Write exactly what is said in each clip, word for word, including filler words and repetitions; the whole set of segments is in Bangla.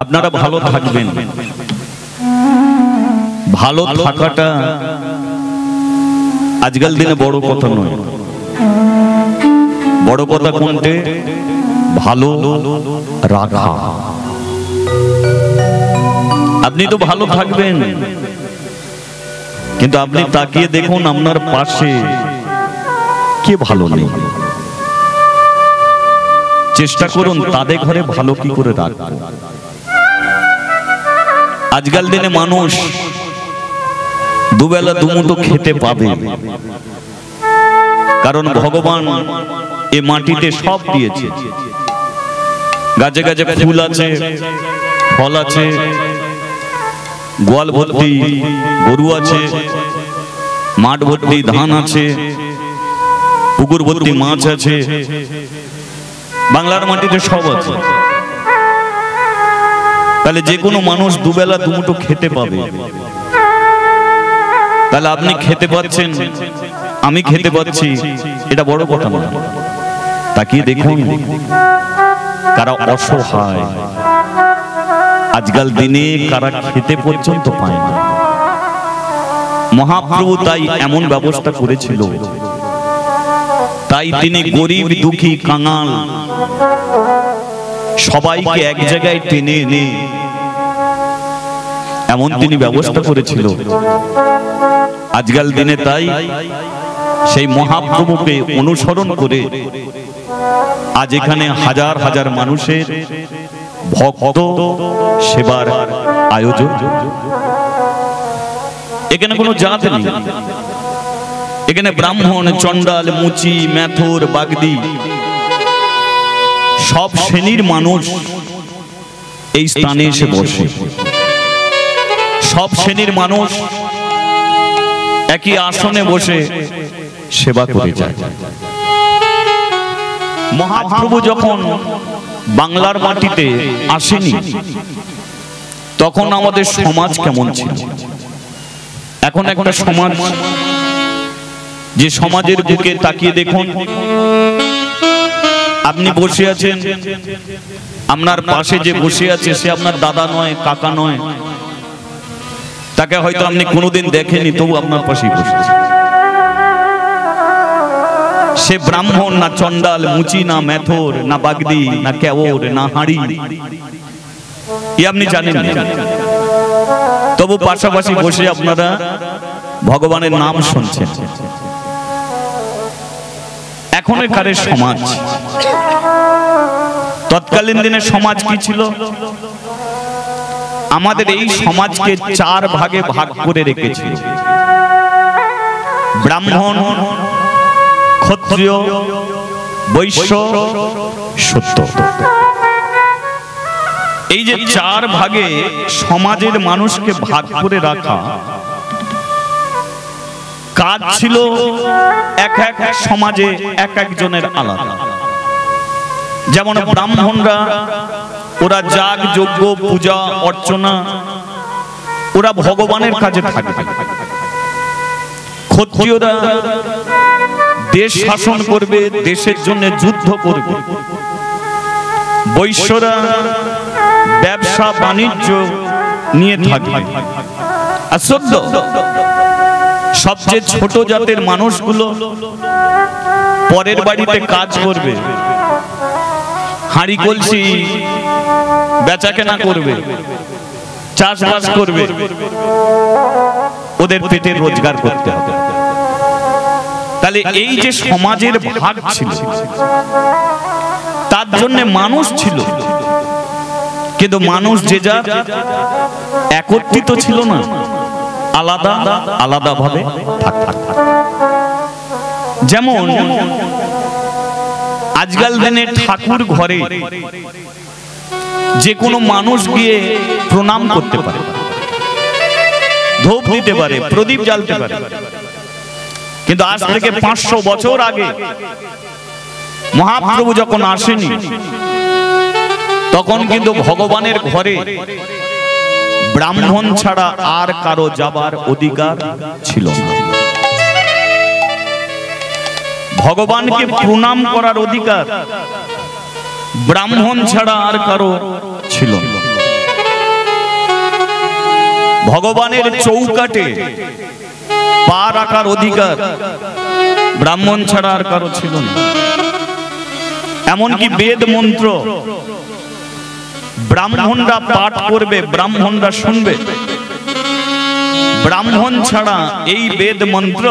আপনারা ভালো থাকবেন। ভালো থাকাটা আজকাল দিনে বড় কথা নয়, বড় কথা কোনটা? ভালো রাখা। আপনি তো ভালো থাকবেন, কিন্তু আপনি তাকিয়ে দেখুন আপনার পাশে কে ভালো নেই। চেষ্টা করুন তাদের ঘরে ভালো কি করে রাখবেন। আজকাল দিনে মানুষ দুবেলা দুমুঠো খেতে পাবে, কারণ ভগবান এ মাটিতে সব দিয়েছে। গাছে গাছে ফুল আছে, ফল আছে, গোয়াল ভর্তি গরু আছে, মাঠ ভর্তি ধান আছে, পুকুর ভর্তি মাছ আছে, বাংলার মাটিতে সব আছে। তাহলে যে কোনো মানুষ দুবেলা দুমুঠো খেতে পাবে। তাহলে আপনি খেতে পাচ্ছেন, আমি খেতে পাচ্ছি, এটা বড় কথা না। তাকিয়ে দেখুন কারা অসহায়, আজকাল দিনে কারা খেতে পর্যন্ত পায় না। মহাপ্রভু তাই এমন ব্যবস্থা করেছিল, তাই তিনি গরিব দুঃখী কাঙাল সবাইকে এক জায়গায় টেনে এনে এমন তিনি ব্যবস্থা করেছিল। আজকাল দিনে তাই সেই মহাপ্রভুকে অনুসরণ করে আজ এখানে হাজার হাজার মানুষের ভক্ত সেবার আয়োজন। এখানে কোনো জাত নেই, এখানে ব্রাহ্মণ, চন্ডাল, মুচি, মেথর, বাগদি সব শ্রেণীর মানুষ এই স্থানে এসে বসে। সব শ্রেণীর মানুষ একই আসনে বসে সেবা করে যায়। মহাপ্রভু যখন বাংলার মাটিতে আসেনি তখন আমাদের সমাজ কেমন ছিল? এখন একটা সমাজ, যে সমাজের বুকে তাকিয়ে দেখুন, আপনি বসে আছেন, আপনার পাশে যে বসে আছে সে আপনার দাদা নয়, কাকা নয়, তাকে হয়তো আপনি কোনোদিন দেখেনি, তবু আপনার পাশেই বসে আছে। সে ব্রাহ্মণ না চন্ডাল, মুচি না মেথর, না বাগদি, না কেওর, না হাঁড়ি, ই আপনি জানেন না, তবু পাশাপাশি বসে আপনারা ভগবানের নাম শুনছেন। এখনকার সমাজ, তৎকালীন দিনের সমাজ কি ছিল? আমাদের এই সমাজকে চার ভাগে ভাগ করে রেখেছিল। ব্রাহ্মণ, ক্ষত্রিয়, বৈশ্য, শূদ্র। এই যে চার ভাগে সমাজের মানুষকে ভাগ করে রাখা, কাজ ছিল এক এক সমাজে এক একজনের আলাদা। যেমন ব্রাহ্মণরা ওরা যাগ যজ্ঞ পূজা অর্চনা ওরা ভগবানের কাজে থাকবে। ক্ষত্রিয়রা দেশ শাসন করবে, দেশের জন্য যুদ্ধ করবে। বৈশ্যরা ব্যবসা বাণিজ্য নিয়ে থাকবে। আর শূদ্র সবচেয়ে ছোট জাতের মানুষগুলো পরের বাড়িতে কাজ করবে, হাঁড়ি কলসি বেচা কেনা করবে, চাষবাস করবে, ওদের পেটের রোজগার করতে হবে। তাহলে এই যে সমাজের ভাগ ছিল, তার জন্য মানুষ ছিল, কিন্তু মানুষ যে যার একত্রিত ছিল না, আলাদা আলাদা ভাবে থাকত। যেমন আজকাল দিনে ঠাকুর ঘরে যে কোনো মানুষ গিয়ে প্রণাম করতে পারে, ধূপ দিতে পারে, প্রদীপ জ্বালতে পারে। কিন্তু আজ থেকে পাঁচশো বছর আগে মহাপ্রভু যখন আসেনি তখন কিন্তু ভগবানের ঘরে ব্রাহ্মণ ছাড়া আর কারো যাবার অধিকার ছিল না। ভগবানকে প্রণাম করার অধিকার ব্রাহ্মণ ছাড়া আর কারো ছিল না। ভগবানের চৌকাটে পা রাখার অধিকার ব্রাহ্মণ ছাড়া আর কারো ছিল না। এমনকি বেদ মন্ত্র ব্রাহ্মণরা পাঠ করবে, ব্রাহ্মণরা শুনবে। ব্রাহ্মণ ছাড়া এই বেদ মন্ত্র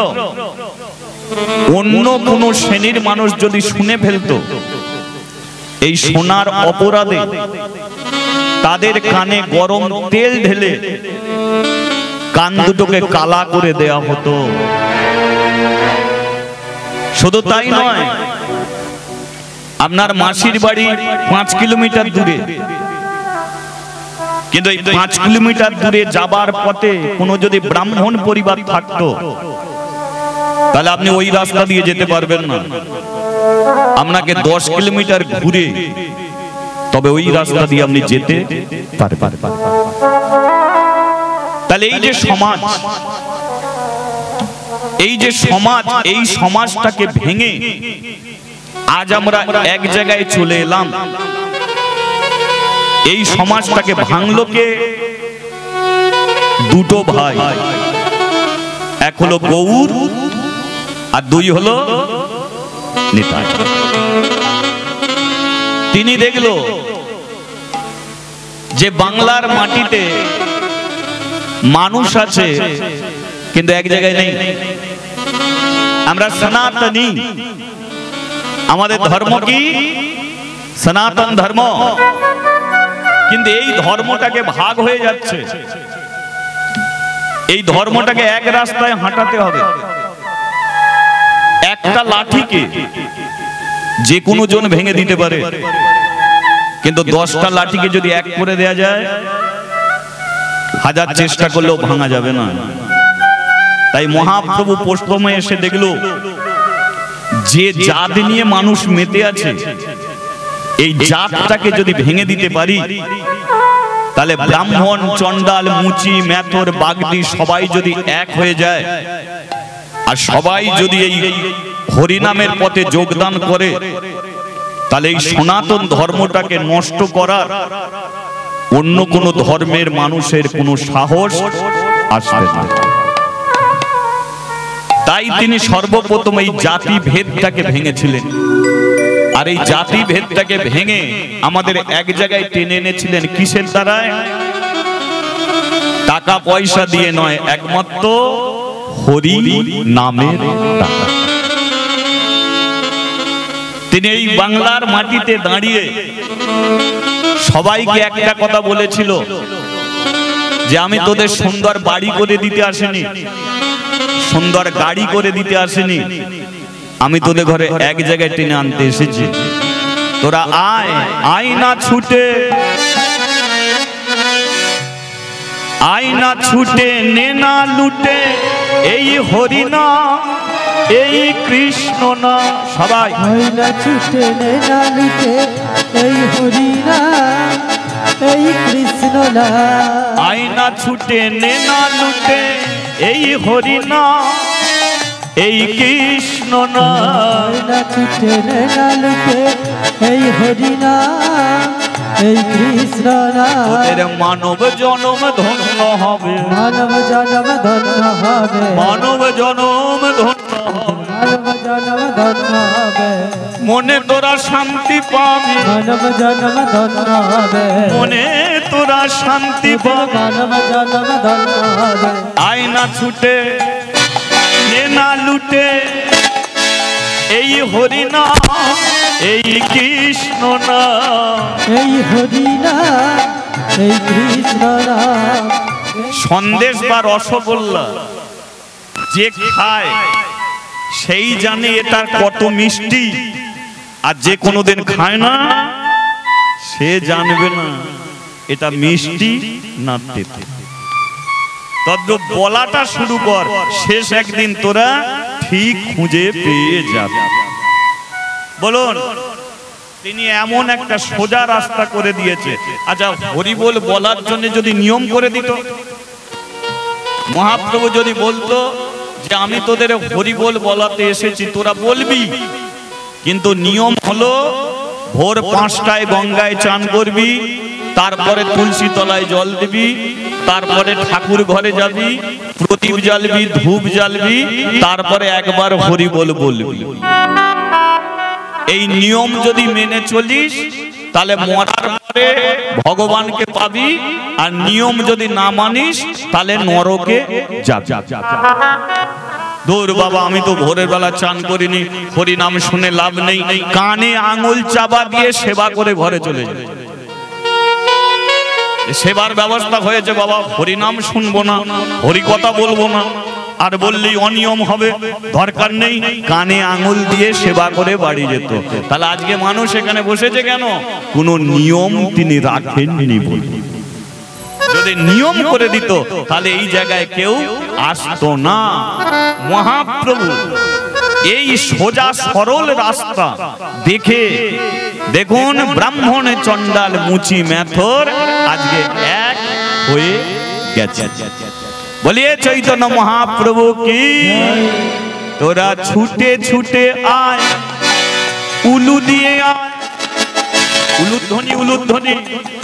অন্য কোন শ্রেণীর মানুষ যদি শুনে ফেলতো, এই শোনার অপরাধে তাদের কানে গরম তেল ঢেলে কান দুটোকে কালা করে দেয়া হতো। শুধু তাই নয়, আপনার মাসির বাড়ি পাঁচ কিলোমিটার দূরে, কিন্তু এই পাঁচ কিলোমিটার দূরে যাবার পথে কোনো যদি ব্রাহ্মণ পরিবার থাকতো, তাহলে আপনি ওই রাস্তা দিয়ে যেতে পারবেন না। আপনাকে দশ কিলোমিটার ঘুরে তবে ওই রাস্তা দিয়ে আপনি যেতে পারবেন। তাহলে এই যে সমাজ, এই যে সমাজ, এই সমাজটাকে ভেঙে আজ আমরা এক জায়গায় চলে এলাম। এই সমাজটাকে ভাঙলো কে? দুটো ভাই, এক হলো গৌর আর দুই হলো নিতাই। তিনি দেখলো যে বাংলার মাটিতে মানুষ আছে কিন্তু এক জায়গায় নেই। আমরা সনাতনী, আমাদের ধর্ম কি? সনাতন ধর্ম। কিন্তু এই ধর্মটাকে ভাগ হয়ে যাচ্ছে। এই ধর্মটাকে এক রাস্তায় হাঁটাতে হবে। একটা লাঠিকে যে কোনো জন ভেঙে দিতে পারে, কিন্তু দশটা লাঠিকে যদি এক করে দেয়া যায়, হাজার চেষ্টা করলেও ভাঙা যাবে না। তাই মহাপ্রভু প্রথমে এসে দেখলো যে জাত নিয়ে মানুষ মেতে আছে, এই জাতটাকে যদি ভেঙে দিতে পারি, তাহলে ব্রাহ্মণ, চন্ডাল, মুচি, মেথর, বাগদি সবাই যদি এক হয়ে যায়, আর সবাই যদি এই হরিনামের পথে যোগদান করে, তাহলে এই সনাতন ধর্মটাকে নষ্ট করার অন্য কোন ধর্মের মানুষের কোনো সাহস আসবে না। তাই তিনি সর্বপ্রথম এই জাতি ভেদটাকে ভেঙেছিলেন। আর এই জাতি ভেদটাকে ভেঙে আমাদের এক জায়গায় টেনে এনেছিলেন কিসের দ্বারায়? টাকা পয়সা দিয়ে নয়, একমাত্র হরি নামের দ্বারা। তিনি এই বাংলার মাটিতে দাঁড়িয়ে সবাইকে একটা কথা বলেছিল যে আমি তোদের সুন্দর বাড়ি করে দিতে আসিনি, সুন্দর গাড়ি করে দিতে আসিনি, আমি তোদের ঘরে এক জায়গায় টেনে আনতে এসেছি। তোরা আয়, আয় না ছুটে, আয় না ছুটে, নে না লুটে, এই হরিনা, এই কৃষ্ণ না। সবাই আয় না ছুটে, নে না লুটে, এই হরিনা, এই কৃষ্ণ না। আয় না ছুটে, নে না লুটে, এই হরিনা, এই কৃষ্ণ না। আয় না ছুটে, নে না লুটে, এই হরিনা, এই কৃষ্ণ না। তোদের মানব জনম ধন্য হবে, মানব জনম ধন্য হবে, মানব জনম ধন্য হবে, মানব জনম ধন্য হবে। মনে তোরা শান্তি পাবি, মানব জনম ধন্য হবে, মনে তোরা শান্তি পাবি। মানব জনম ধন্য হবে। আয় না ছুটে, নে না লুটে, এই হরিনা, এই কৃষ্ণ না। এই হরিনা, এই কৃষ্ণ না। সন্দেশ বা রসগোল্লা যে খায় সেই জানে এটার কত মিষ্টি, আর যে কোনোদিন খায় না সে জানবে না এটা মিষ্টি না তেতো। তদ্রূপ বলাটা শুরু কর, শেষ একদিন তোরা ঠিক খুঁজে পেয়ে যাবে। বলুন, তিনি এমন একটা সোজা রাস্তা করে দিয়েছে। আচ্ছা, হরিবোল বলার জন্য যদি নিয়ম করে দিত, মহাপ্রভু যদি বলতো যে আমি তোদের হরিবোল বলাতে এসেছি, তোরা বলবি, কিন্তু নিয়ম হলো ভোর পাঁচটায় গঙ্গায় চান করবি, তারপরে তুলসী তলায় জল দিবি, তারপরে ঠাকুর ঘরে যাবি, প্রদীপ জ্বালবি, ধূপ জ্বালবি, তারপরে একবার হরি বল বলবি। এই নিয়ম যদি মেনে চলিস তাহলে মরার পরে ভগবানকে পাবি, আর নিয়ম যদি না মানিস তাহলে নরকে যাবি। দূর বাবা, আমি তো ভোরের বেলা চান করিনি, হরি নাম শুনে লাভ নেই, কানে আঙুল চাপা দিয়ে সেবা করে ঘরে চলে যাবে। সেবার ব্যবস্থা হয়েছে বাবা, হরি নাম শুনবো না, হরি কথা বলবো না, আর বললেই অনিয়ম হবে, দরকার নেই, কানে আঙুল দিয়ে সেবা করে বাড়ি যেত। তাহলে আজকে মানুষ এখানে বসেছে কেন? কোনো নিয়ম তিনি রাখেননি বলে। যদি নিয়ম করে দিত তাহলে এই জায়গায় কেউ আসতো না। মহাপ্রভু এই সোজা সরল রাস্তা দেখে দেখুন ব্রাহ্মণ চণ্ডাল মুচি মেথর আজকে এক হয়ে গেছে। বলিয়ে চৈতন্য মহাপ্রভু কি। তোরা ছুটে ছুটে আয়, উলু দিয়ে আয়, উলুধ্বনি উলুধ্বনি।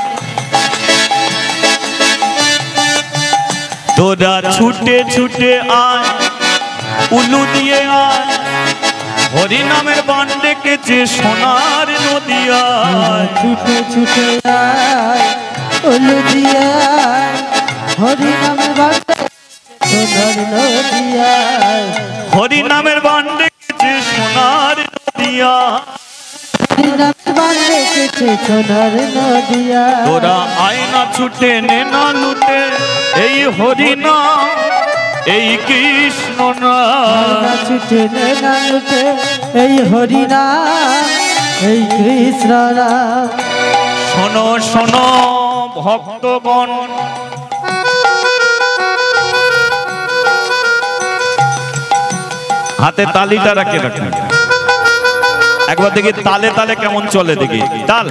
তোরা ছুটে ছুটে আয়, উলু দিয়ে আয়, হরি নামের বান ডেকেছে সোনার নদিয়ায়। ছুটে ছুটে আয়, উলু দিয়ে আয়, হরি নামের বান সোনার নদিয়ায়। হরি নামের বান ডেকেছে সোনার নদিয়ায়। হরি নামের বান ডেকেছে সোনার নদিয়ায়। তোরা আয় না ছুটে নে না লুটে, এই হরি নাম এই কৃষ্ণ নাম। ছুটে নে না লুটে, এই হরি নাম এই কৃষ্ণ নাম। শোনো শোনো ভক্তগণ, হাতে তালিটা রাখে রাখেন, একবার দেখি তালে তালে কেমন চলে, দেখি তাল।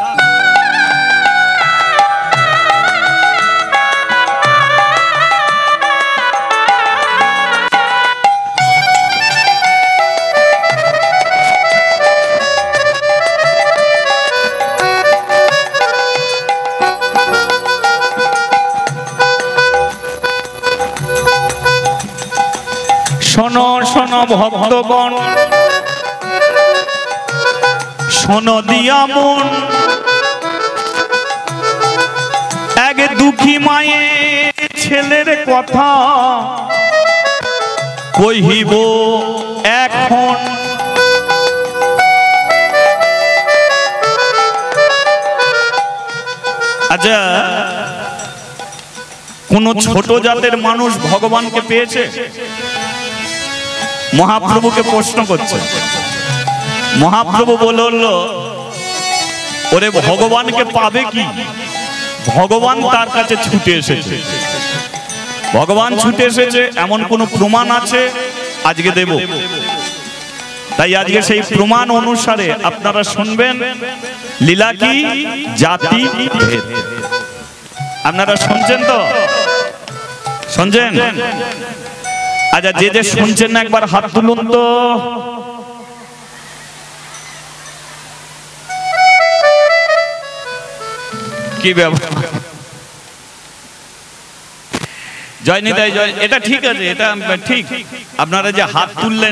শোনো শোনো ভক্তগণ, শোনো দিয়া মন, এক দুঃখী মায়ের ছেলের কথা কহিব এখন। আচ্ছা, কোন ছোট জাতের মানুষ ভগবানকে পেয়েছে? মহাপ্রভুকে প্রশ্ন করছে। মহাপ্রভু বলল, ওরে ভগবানকে পাবে কি? ভগবান তার কাছে ছুটে এসেছে। ভগবান ছুটে এসেছে এমন কোন প্রমাণ আছে? আজকে দেব। তাই আজকে সেই প্রমাণ অনুসারে আপনারা শুনবেন লীলা কি, জাতি ভেদ। আপনারা শুনছেন তো? শুনছেন? আচ্ছা, যে যে শুনছেন না একবার হাত তুলুন তো। কি ব্যাপার? জয় নিতাই জয়। এটা ঠিক আছে, এটা ঠিক। আপনারা যে হাত তুললেন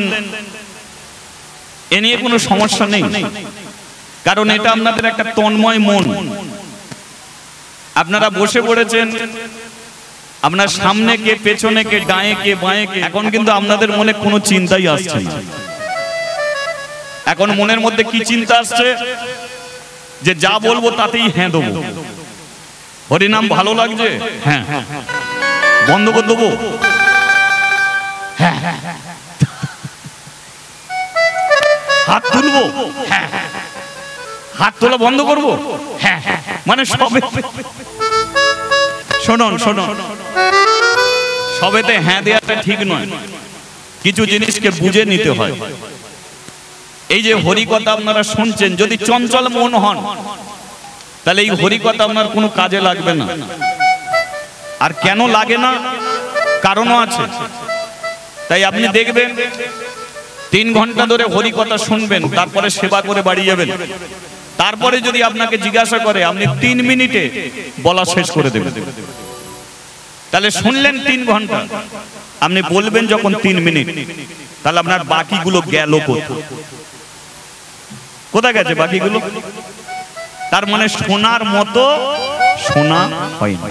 এ নিয়ে কোনো সমস্যা নেই, কারণ এটা আপনাদের একটা তন্ময় মন। আপনারা বসে পড়েছেন, আপনার সামনে কে, পেছনে কে, ডায়ে কে, বাঁয়ে কে, এখন কিন্তু আপনাদের মনে কোনো চিন্তাই আসছে না। এখন মনের মধ্যে কি চিন্তা আসছে? যে যা বলবো তাতেই হ্যাঁ দেবো। হরিনাম ভালো লাগছে, হ্যাঁ। বন্ধ করে দেবো, হ্যাঁ। হাত তুলবো, হ্যাঁ। হাত তোলা বন্ধ করবো, হ্যাঁ। মানে সবে শোনুন শোনুন, সবেতে হ্যাঁ দেওয়াটা ঠিক নয়। কিছু জিনিসকে বুঝে নিতে হয়। এই যে হরি কথা আপনারা শুনছেন, যদি চঞ্চল মন হন তাহলে এই হরি কথা আপনার কোনো কাজে লাগবে না। আর কেন লাগে না? কারণও আছে। তাই আপনি দেখবেন তিন ঘন্টা ধরে হরি কথা শুনবেন, তারপরে সেবা করে বাড়ি যাবেন, তারপরে যদি আপনাকে জিজ্ঞাসা করে আপনি তিন মিনিটে বলা শেষ করে দেবেন। তাহলে শুনলেন তিন ঘন্টা, আপনি বলবেন যখন তিন মিনিট, তাহলে আপনার বাকিগুলো গেল কোথায়? কোথায় গেছে বাকিগুলো? তার মানে শোনার মতো শোনা হয়নি।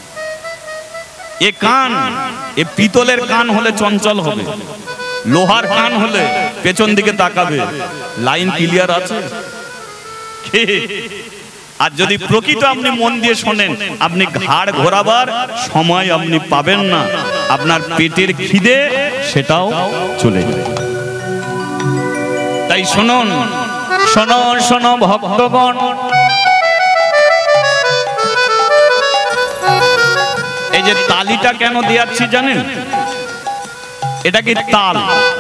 এ কান, এ পিতলের কান হলে চঞ্চল হবে, লোহার কান হলে পেছন দিকে তাকাবে। লাইন ক্লিয়ার আছে? আর যদি প্রকৃত আপনি মন দিয়ে শোনেন, আপনি ঘাড় ঘোরাবার সময় আপনি পাবেন না, আপনার পেটের খিদে সেটাও চলে যাবে। তাই শুনুন, শোনো শোনো ভক্তগণ, এই যে তালিটা কেন দিয়াচ্ছি জানেন? এটা কি তাল?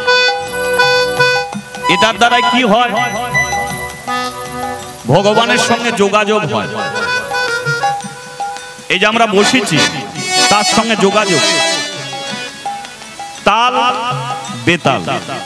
এটার দ্বারা কি হয়? ভগবানের সঙ্গে যোগাযোগ হয়। এই যে আমরা বসেছি, তার সঙ্গে যোগাযোগ। তাল, বেতাল।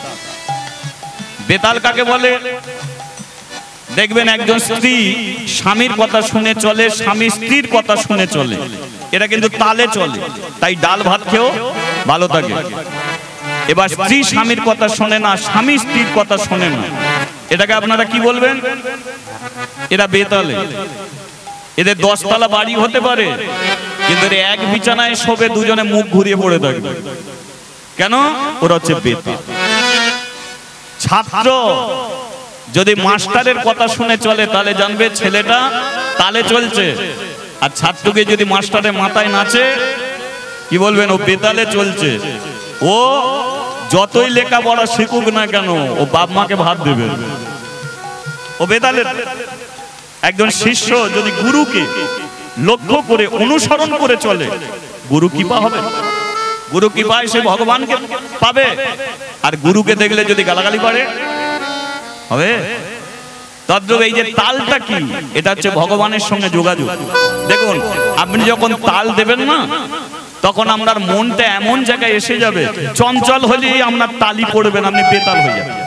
বেতাল কাকে বলে? দেখবেন একজন স্ত্রী স্বামীর কথা শুনে চলে, স্বামী স্ত্রীর কথা শুনে চলে, এটা কিন্তু তালে চলে, তাই ডাল ভাত খেয়েও ভালো থাকে। এবার স্ত্রী স্বামীর কথা শোনে না, স্বামী স্ত্রীর কথা শোনে না, এটাকে আপনারা কি বলবেন? এরা বেতালে। এদের দশতলা বাড়ি হতে পারে, কিন্তু এক বিছানায় শোবে, দুজনে মুখ ঘুরিয়ে পড়ে থাকবে। কেন? ওরা হচ্ছে বেতাল। ছাত্র যদি মাস্টারের কথা শুনে চলে, তাহলে জানবে ছেলেটা তালে চলছে। আর ছাত্রকে যদি মাস্টারের মাথায় নাচে, কি বলবেন? ও বেতালে চলছে। ও যতই লেখাপড়া শিখুক না কেন, ও বাপ মাকে ভাত দেবে, ও বেতালের। একজন শিষ্য যদি গুরুকে লক্ষ্য করে অনুসরণ করে চলে, গুরু কৃপা হবে। গুরু কৃপায় সে ভগবানকে পাবে। আর গুরুকে দেখলে যদি গালাগালি করে, হবে? তদ্রূপ এই যে তালটা কি? এটা হচ্ছে ভগবানের সঙ্গে যোগাযোগ। দেখুন, আপনি যখন তাল দেবেন না, তখন আপনার মনটা এমন জায়গায় এসে যাবে, চঞ্চল হলেই আপনার তালি পড়বেন, আপনি বেতাল হয়ে যাবেন।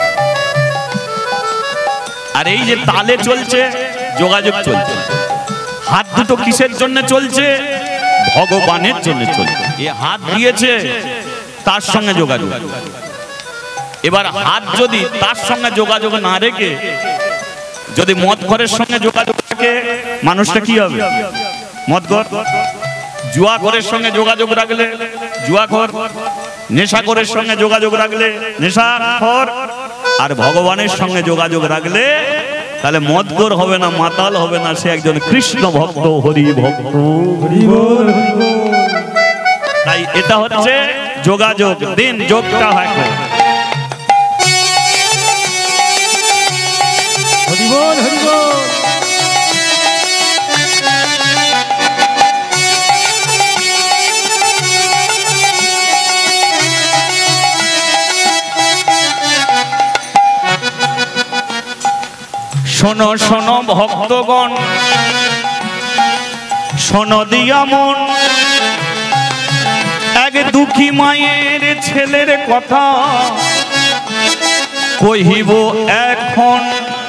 আর এই যে তালে চলছে, যোগাযোগ চলছে। হাত দুটো কিসের জন্য চলছে? ভগবানের জন্য চলছে। এ হাত দিয়েছে, তার সঙ্গে যোগাযোগ। এবার হাত যদি তার সঙ্গে যোগাযোগ না রেখে যদি মদ ঘরের সঙ্গে যোগাযোগ রাখে, মানুষটা কি হবে? মদ ঘর। জুয়া ঘরের সঙ্গে যোগাযোগ রাখলে জুয়া ঘর, নেশা ঘরের সঙ্গে যোগাযোগ রাখলে নেশা ঘর। আর ভগবানের সঙ্গে যোগাযোগ রাখলে তাহলে মদঘর হবে না, মাতাল হবে না, সে একজন কৃষ্ণ ভক্ত, হরি ভক্ত। তাই এটা হচ্ছে যোগাযোগ। দিন যোগটা হয়। হরি বল, হরি বল। শোনো শোনো ভক্তগণ, শোনো দিয়া মন, এক দুঃখী মায়ের ছেলের কথা কহিব এখন।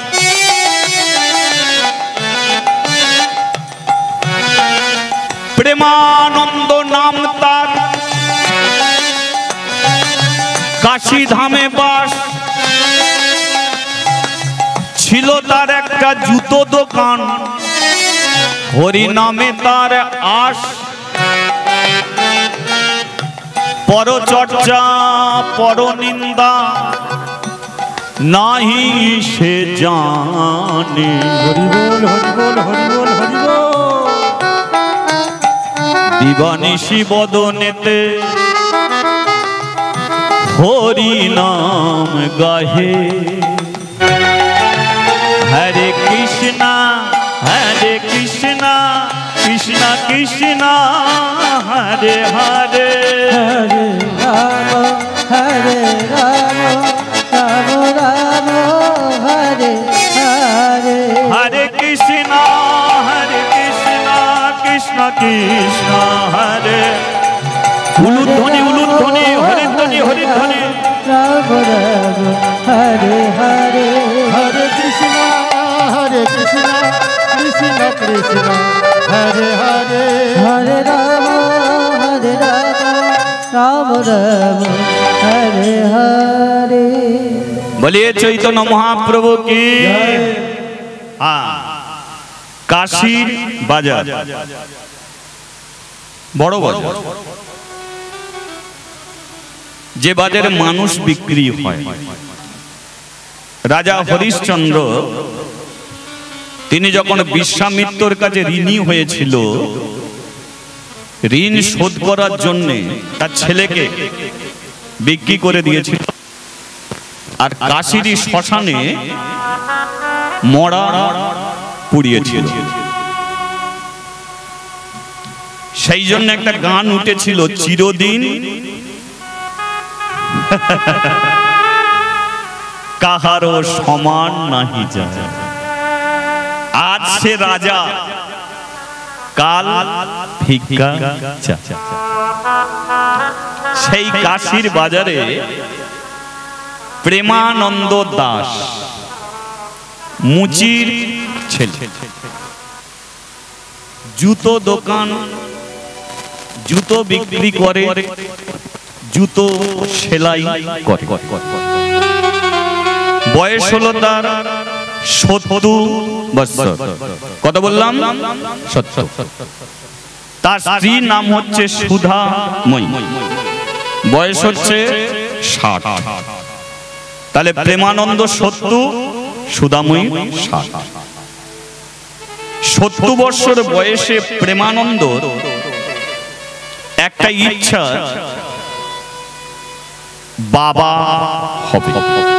প্রেমানন্দ নাম তার, কাশী ধামে বাস, ছিল তার একটা জুতো দোকান, হরি নামে তার আশ। পরচর্চা পরনিন্দা নাহি সে জানে। হরি বল, হরি বল, হরি বল, হরি বল। দিবানিশি বদনেতে হরি নাম গাহে। হরে কৃষ্ণা হরে কৃষ্ণা কৃষ্ণা কৃষ্ণা হরে হরে। হরে রাম হরে রাম রাম রাম হরে হরে। হরে কৃষ্ণা হরে কৃষ্ণা কৃষ্ণা কৃষ্ণা হরে। উলুধ্বনি উলুধ্বনি, হরিধ্বনি হরিধ্বনি। রাম রাম হরে হরে। হরে কৃষ্ণ হরে কৃষ্ণ হরে হরে হরে রাম হরে রাম রাম রাম হরে হরে। বলিয়ে চৈতন্য মহাপ্রভু কি। হ্যাঁ, কাশীর বাজার বড় বাজার, যে বাজারে মানুষ বিক্রি হয়। রাজা হরিশ্চন্দ্র তিনি যখন বিশ্বামিত্রর কাছে ঋণী হয়েছিল, ঋণ শোধ করার জন্য তার ছেলেকে বিক্রি করে দিয়েছিল, আর কাশীর শ্মশানে মরা পুড়িয়েছিল। সেই জন্য একটা গান উঠেছিল, চিরদিন কাহারও সমান নাহি যায়। আজ সে রাজা, কাল ভিক্ষা চায়। সেই কাশীর বাজারে প্রেমানন্দ দাস মুচির ছেলে, জুতো দোকান, জুতো বিক্রি করে, জুতো সেলাই করে। বয়স হলো তার সত্তর বছর। কত বললাম? সত্তর। তার স্ত্রীর নাম হচ্ছে সুধাময়ী, বয়স হচ্ছে ষাট। তাহলে প্রেমানন্দ সত্তর, সুধাময়ী ষাট। সত্তর বছর বয়সে প্রেমানন্দ একটা ইচ্ছা, বাবা হবে।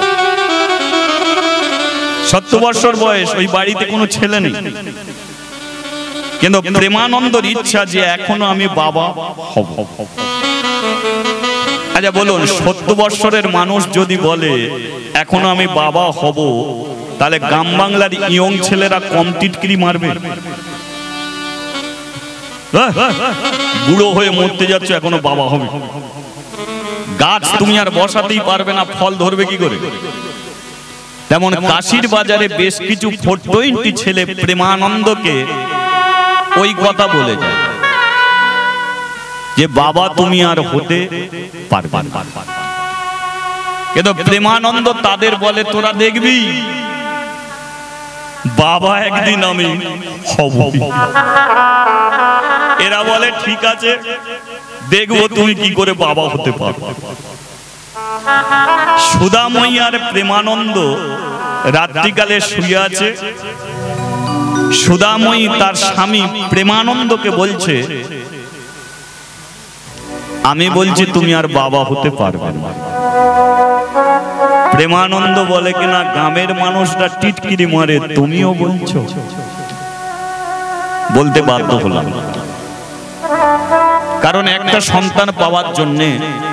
সত্তর বছর বয়স, ওই বাড়িতে কোনো ছেলে নেই, কিন্তু প্রেমানন্দর ইচ্ছা যে এখনো আমি বাবা হব। আচ্ছা বলুন, সত্তর বছরের মানুষ যদি বলে এখনো আমি বাবা হব, তাহলে গ্রাম বাংলার ইয়ং ছেলেরা কম টিটকিরি মারবে? বুড়ো হয়ে মরতে যাচ্ছে, এখনো বাবা হবে। গাছ তুমি আর বসাতেই পারবে না, ফল ধরবে কি করে? তেমন কাশীর বাজারে বেশ কিছু ফোর টোয়েন্টি ছেলে প্রেমানন্দকে ওই কথা বলে যায় যে বাবা তুমি আর হতে পারবে না। কিন্তু প্রেমানন্দ তাদের বলে, তোরা দেখবি বাবা একদিন আমি হব। এরা বলে ঠিক আছে, দেখবো তুমি কি করে বাবা হতে পারো। সুধাময়ী আর প্রেমানন্দ রাত্রিকালে শুয়ে আছে। সুধাময়ী তার স্বামী প্রেমানন্দকে বলছে, আমি বলছি তুমি আর বাবা হতে পারবে না। প্রেমানন্দ বলে কিনা, গ্রামের মানুষরা টিটকিরি মারে, তুমিও বলছো? বলতে বাধ্য হলাম, কারণ একটা সন্তান পাওয়ার জন্যে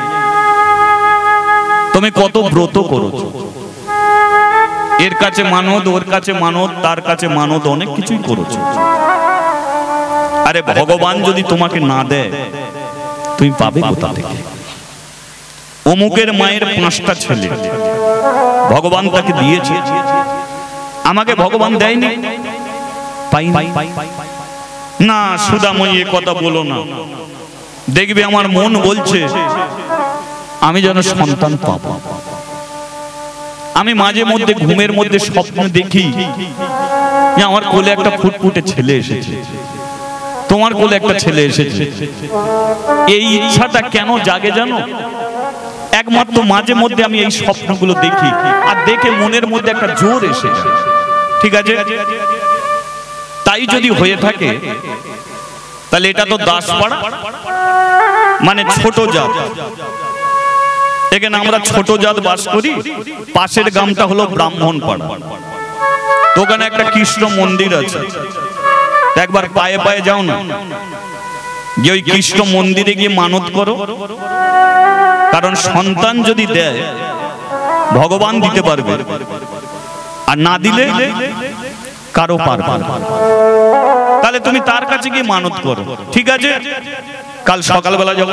তুমি কত ব্রত করেছো, এর কাছে মানত, ওর কাছে মানত, তার কাছে মানত, অনেক কিছুই করেছো। আরে ভগবান যদি তোমাকে না দেয় তুমি পাবে কোথা থেকে? অমুকের মায়ের পাঁচটা ছেলে, ভগবান তাকে দিয়েছে, আমাকে ভগবান দেয়নি, পাইনি না। সুধাময়ী এ কথা বলো না, দেখবে আমার মন বলছে আমি যেন সন্তান পাবো। আমি মাঝে মধ্যে ঘুমের মধ্যে স্বপ্ন দেখি আমার কোলে একটা ফুটফুটে ছেলে এসেছে, তোমার কোলে একটা ছেলে এসেছে। এই ইচ্ছাটা কেন জাগে জানো? একমাত্র মাঝে মধ্যে আমি এই স্বপ্নগুলো দেখি, আর দেখে মনের মধ্যে একটা জোর এসে যায়। ঠিক আছে, তাই যদি হয়ে থাকে তাহলে এটা তো দাসপাড়া, মানে ছোট জাত। এখানে আমরা ছোট জাত বাস করি, পাশের গ্রামটা হলো ব্রাহ্মণ পাড়া। তো ওখানে একটা কৃষ্ণ মন্দির আছে, একবার পায়ে পায়ে যাও না, গিয়ে ওই কৃষ্ণ মন্দিরে গিয়ে মানত করো। কারণ সন্তান যদি দেয় ভগবান দিতে পারবে, আর না দিলে কারো পারবে না। তাহলে তুমি তার কাছে গিয়ে মানত করো। ঠিক আছে, কাল সকালবেলা যাবো।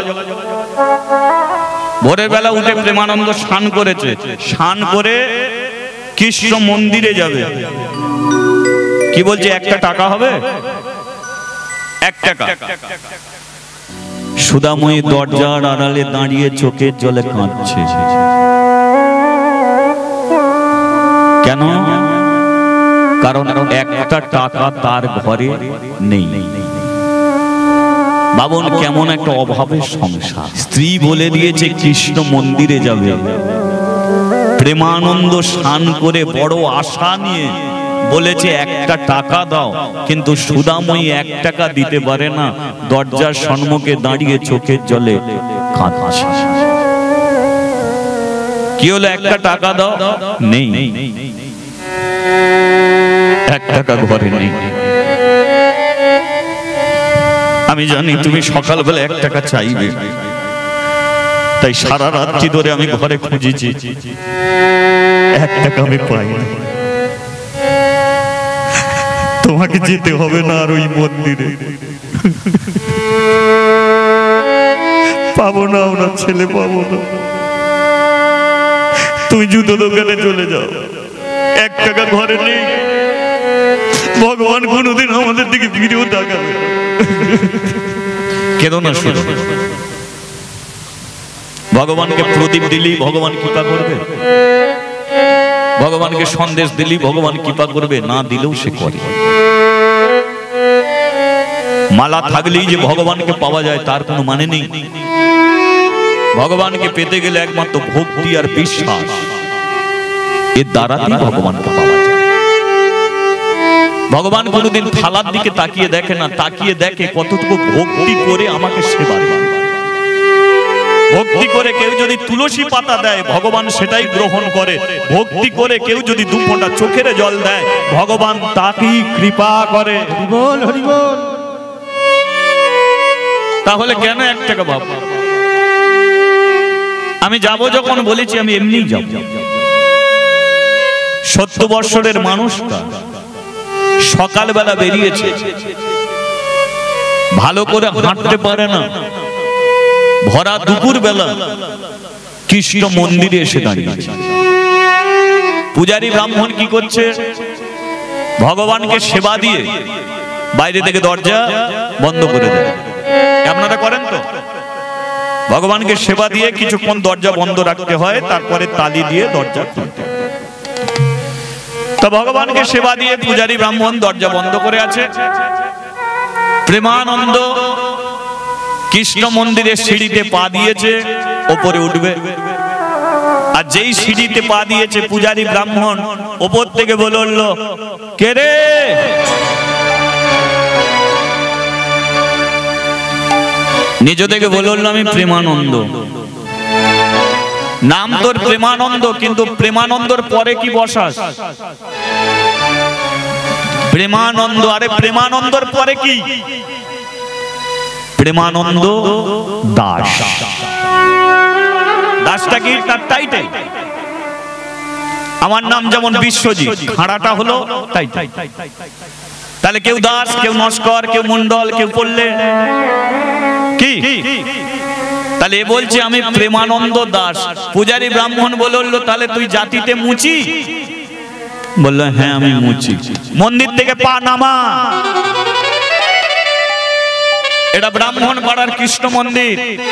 ভোরের বেলা উঠে প্রেমানন্দ স্নান করেছে, স্নান করে কৃষ্ণ মন্দিরে যাবে। কি বলছে একটা টাকা হবে, এক টাকা। সুধাময়ী দরজার আড়ালে দাঁড়িয়ে চোখের জলে কাঁদছে। কেন? কারণ একটা টাকা তার ঘরে নেই। ভাবুন কেমন একটা অভাবের সংসার। স্ত্রী বলে দিয়েছে কৃষ্ণ মন্দিরে যাবে, প্রেমানন্দ স্নান করে বড় আশা নিয়ে বলেছে একটা টাকা দাও, কিন্তু সুধাময়ী এক টাকা দিতে পারে না, দরজার সম্মুখে দাঁড়িয়ে চোখের জলে কাঁদছে। কি হলো? একটা টাকা দাও, নেই, এক টাকা ঘরে নেই। আমি জানি তুমি সকালবেলা এক টাকা চাইবে, তাই সারা রাত্রি ধরে আমি ঘরে খুঁজেছি, এক টাকা আমি পাই না। তোমাকে যেতে হবে না আর ওই মন্দিরে, পাবো না, ওনার ছেলে পাবো না। তুমি জুতো দোকানে চলে যাও, এক টাকা ঘরে নেই। ভগবান কোনোদিন আমাদের দিকে ফিরেও তাকাবে। কেঁদো না শুধু। ভগবানকে প্রদীপ দিলি ভগবান কৃপা করবে, ভগবানকে সন্দেশ দিলি ভগবান কৃপা করবে, না দিলেও সে করে। মালা থাকলেই যে ভগবানকে পাওয়া যায় তার কোনো মানে নেই। ভগবানকে পেতে গেলে একমাত্র ভক্তি আর বিশ্বাস, এর দ্বারাই ভগবানকে পাওয়া যায়। ভগবান কোনোদিন থালার দিকে তাকিয়ে দেখে না, তাকিয়ে দেখে কতটুকু ভক্তি করে আমাকে সেবা দেয়। ভক্তি করে কেউ যদি তুলসী পাতা দেয় ভগবান সেটাই গ্রহণ করে। ভক্তি করে কেউ যদি দু ফোঁটা চোখের জল দেয় ভগবান তাকেই কৃপা করে। হরিবোল হরিবোল। তাহলে কেন এক টাকা ভাব? আমি যাব যখন বলেছি আমি এমনি যাব। সত্তর বৎসরের মানুষটা সকালবেলা বেরিয়েছে, ভালো করে হাঁটতে পারে না, ভরা দুপুর বেলা কৃষ্ণ মন্দিরে এসে দাঁড়িয়েছে। পূজারী ব্রাহ্মণ কি করছে? ভগবানকে সেবা দিয়ে বাইরে থেকে দরজা বন্ধ করে দেয়। আপনারা করেন তো? ভগবানকে সেবা দিয়ে কিছুক্ষণ দরজা বন্ধ রাখতে হয়, তারপরে তালি দিয়ে দরজা খুলতে হয়। তো ভগবানকে সেবা দিয়ে পূজারী ব্রাহ্মণ দরজা বন্ধ করে আছে। প্রেমানন্দ কৃষ্ণ মন্দিরের সিঁড়িতে পা দিয়েছে, ওপরে উঠবে। আর যেই সিঁড়িতে পা দিয়েছে পূজারী ব্রাহ্মণ ওপর থেকে বলে উঠল, কে রে? নিজ থেকে বলে উঠল, আমি প্রেমানন্দ। নাম তোর প্রেমানন্দ, কিন্তু প্রেমানন্দর পরে কি বসাস? প্রেমানন্দ। আরে প্রেমানন্দর পরে কি? প্রেমানন্দ দাস। দাসটা কি? তার টাইটেল। আমার নাম যেমন বিশ্বজিৎ, খাড়াটা হলো টাইটেল। তাহলে কেউ দাস, কেউ নস্কর, কেউ মন্ডল, কেউ পড়লে কি? তাহলে এ বলছে আমি প্রেমানন্দ দাস। পূজারী ব্রাহ্মণ বলল, তাহলে তুই জাতিতে মুচি? বলল, হ্যাঁ আমি মুচি। মন্দির থেকে পা নামা। এটা ব্রাহ্মণ পাড়ার কৃষ্ণ মন্দির।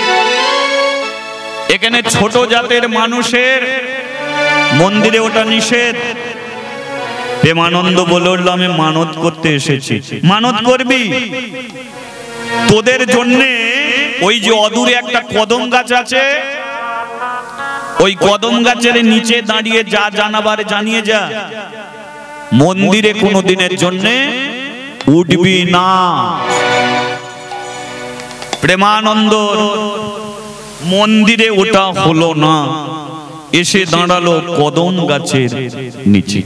এখানে ছোট জাতের মানুষের মন্দিরে ওটা নিষেধ। প্রেমানন্দ বলল, আমি মানত করতে এসেছি। মানত করবি? তোদের জন্যে ওই যে অদূরে একটা কদম গাছ আছে, ওই কদম গাছের নিচে দাঁড়িয়ে যা জানাবার জানিয়ে যা। মন্দিরে কোনো দিনের জন্য উঠবি না। প্রেমানন্দ মন্দিরে ওটা হলো না, এসে দাঁড়ালো কদম গাছের নিচে।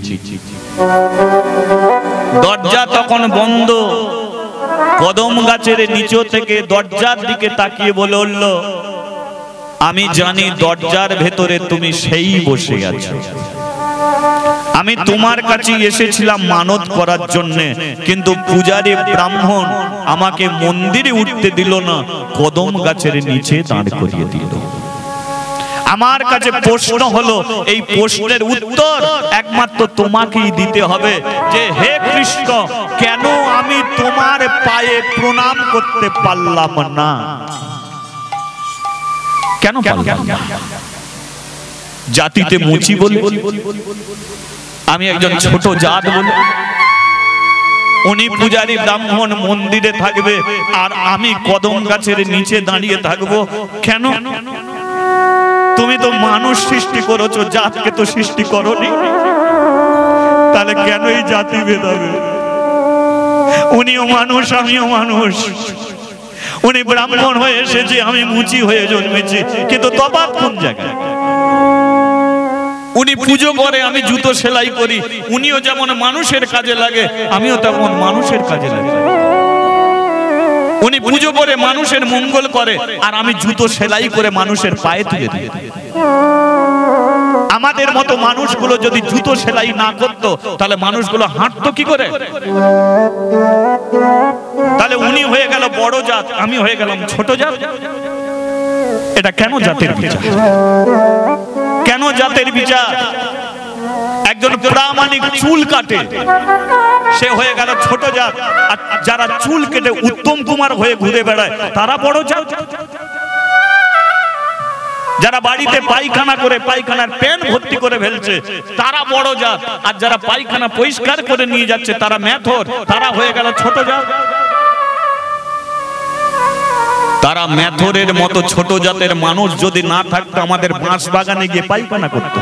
দরজা তখন বন্ধ। কদম গাছের নিচে থেকে দরজার দিকে তাকিয়ে বলে উঠল, আমি জানি দরজার ভেতরে তুমি সেই বসে আছো। আমি তোমার কাছে এসেছিলাম মানত করার জন্য, কিন্তু পূজারী ব্রাহ্মণ আমাকে মন্দিরে উঠতে দিল না, কদম গাছের নিচে দাঁড় করিয়ে দিল। আমার কাছে প্রশ্ন হলো, এই প্রশ্নের উত্তর একমাত্র তোমাকেই দিতে হবে যে হে কৃষ্ণ, কেন আমি তোমার পায়ে প্রণাম করতে পারলাম না? কেন পারলাম না? জাতিতে মুচি বলে, আমি একজন ছোট জাত বলে, উনি পূজারী ব্রাহ্মণ মন্দিরে থাকবে আর আমি কদম গাছের নিচে দাঁড়িয়ে থাকবো কেন? তুমি তো মানুষ সৃষ্টি করেছো, জাতকে তো সৃষ্টি করোনি, তাহলে কেন এই জাতি ভেদ হবে? উনিও মানুষ, আমিও মানুষ। উনি ব্রাহ্মণ হয়ে এসেছে, আমি মুচি হয়ে জন্মেছি, কিন্তু তফাৎ কোন জায়গায়? উনি পুজো করে, আমি জুতো সেলাই করি। উনিও যেমন মানুষের কাজে লাগে, আমিও তেমন মানুষের কাজে লাগে। উনি পুজো করে মানুষের মঙ্গল করে, আর আমি জুতো সেলাই করে মানুষের পায়ে তুলে দিই। আমাদের মতো মানুষগুলো যদি জুতো সেলাই না করতো, তাহলে মানুষগুলো হাঁটতো কি করে? তাহলে উনি হয়ে গেল বড় জাত, আমি হয়ে গেলাম ছোট জাত। এটা কেন জাতের বিচার? কেন জাতের বিচার? একজন প্রামাণিক চুল কাটে, সে হয়ে গেল ছোট জাত, আর যারা চুল কেটে উত্তম কুমার হয়ে ঘুরে বেড়ায় তারা বড় জাত। যারা বাড়িতে পায়খানা করে পায়খানার প্যান ভর্তি করে ফেলছে তারা বড় জাত, আর যারা পায়খানা পরিষ্কার করে নিয়ে যাচ্ছে তারা মেথর, তারা হয়ে গেল ছোট জাত। তারা মেথরের মতো ছোট জাতের মানুষ যদি না থাকতো, আমাদের বাঁশ বাগানে গিয়ে পায়খানা করতো।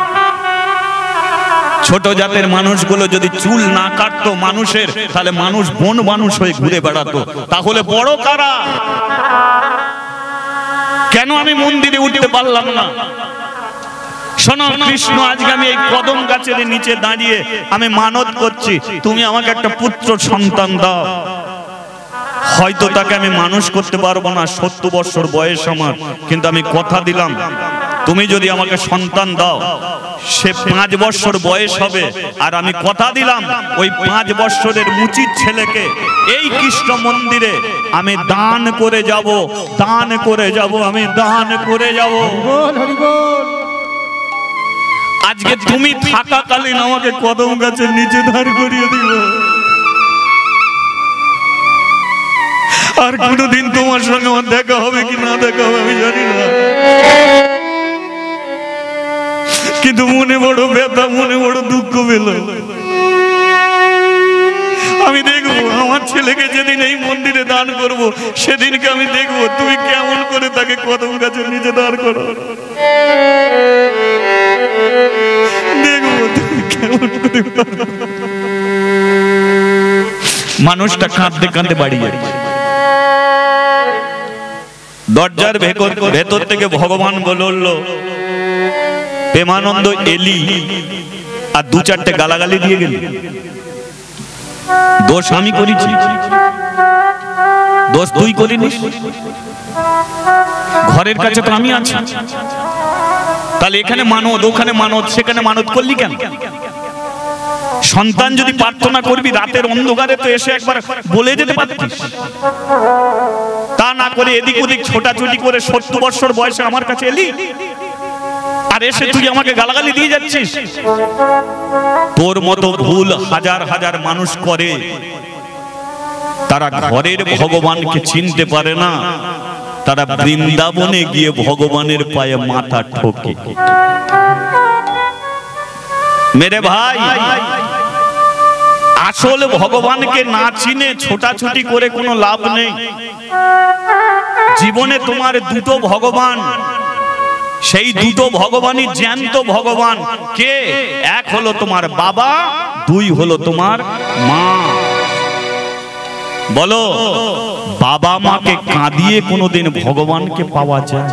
ছোট জাতের মানুষগুলো যদি চুল না কাটতো মানুষের, তাহলে মানুষ বন মানুষ হয়ে ঘুরে বেড়াতো। তাহলে বড় কারা? কেন আমি মন্দিরে উঠতে পারলাম না? শোনো কৃষ্ণ, আজকে আমি এই কদম গাছের নিচে দাঁড়িয়ে আমি মানত করছি, তুমি আমাকে একটা পুত্র সন্তান দাও। হয়তো তাকে আমি মানুষ করতে পারবো না, সত্তর বছর বয়স আমার, কিন্তু আমি কথা দিলাম তুমি যদি আমাকে সন্তান দাও, সে পাঁচ বছর বয়স হবে, আর আমি কথা দিলাম ওই পাঁচ বছরের মুচির ছেলেকে এই কৃষ্ণ মন্দিরে আমি দান করে যাব, দান করে যাব, আমি দান করে যাব। আজকে তুমি থাকাকালীন আমাকে কদম গাছের নিচে দাঁড় করিয়ে দিল, আর কোনদিন তোমার সঙ্গে আমার দেখা হবে কি না দেখা হবে আমি জানি না, কিন্তু মনে বড় ব্যথা, মনে বড় দুঃখ পেল। আমি দেখবো আমার ছেলেকে যেদিন এই মন্দিরে দান করব, সেদিনকে আমি দেখবো তুমি কেমন করে তাকে কদম গাছের নিচে দাঁড় করো, দেখবো তুমি কেমন করে। মানুষটা কাঁদতে কাঁদতে বাড়ি যাচ্ছে। দরজার ভেতর থেকে ভগবান বলল, প্রেমানন্দ এলি আর দু চারটে গালাগালি দিয়ে গেলি, দোষ আমি করেছি, দোষ তুই করিনি, ঘরের কাছে তো আমি আছি, তাহলে এখানে মানত ওখানে মানত, সেখানে মানত করলি কেন? সন্তান যদি প্রার্থনা করবি রাতের অন্ধকারে তো এসে একবার বলে যেতে পারতিস, তা না করে এদিক ওদিক ছোটাছুটি করে সত্তর বছর বয়সে আমার কাছে এলি, আর এসে তুই আমাকে গালাগালি দিয়ে যাচ্ছিস। তোর মতো ভুল হাজার হাজার মানুষ করে, তারা ঘরের ভগবানকে চিনতে পারে না, তারা বৃন্দাবনে গিয়ে ভগবানের পায়ে মাথা ঠোকে। মেরে ভাই, আসল ভগবানকে না চিনে ছোটাছুটি করে কোনো লাভ নেই। জীবনে তোমার দুটো ভগবান, সেই দুটো ভগবানই জ্যান্ত ভগবান। কে? এক হলো তোমার বাবা, দুই হলো তোমার মা। বলো, বাবা মাকে কাঁদিয়ে কোনোদিন ভগবানকে পাওয়া যায়?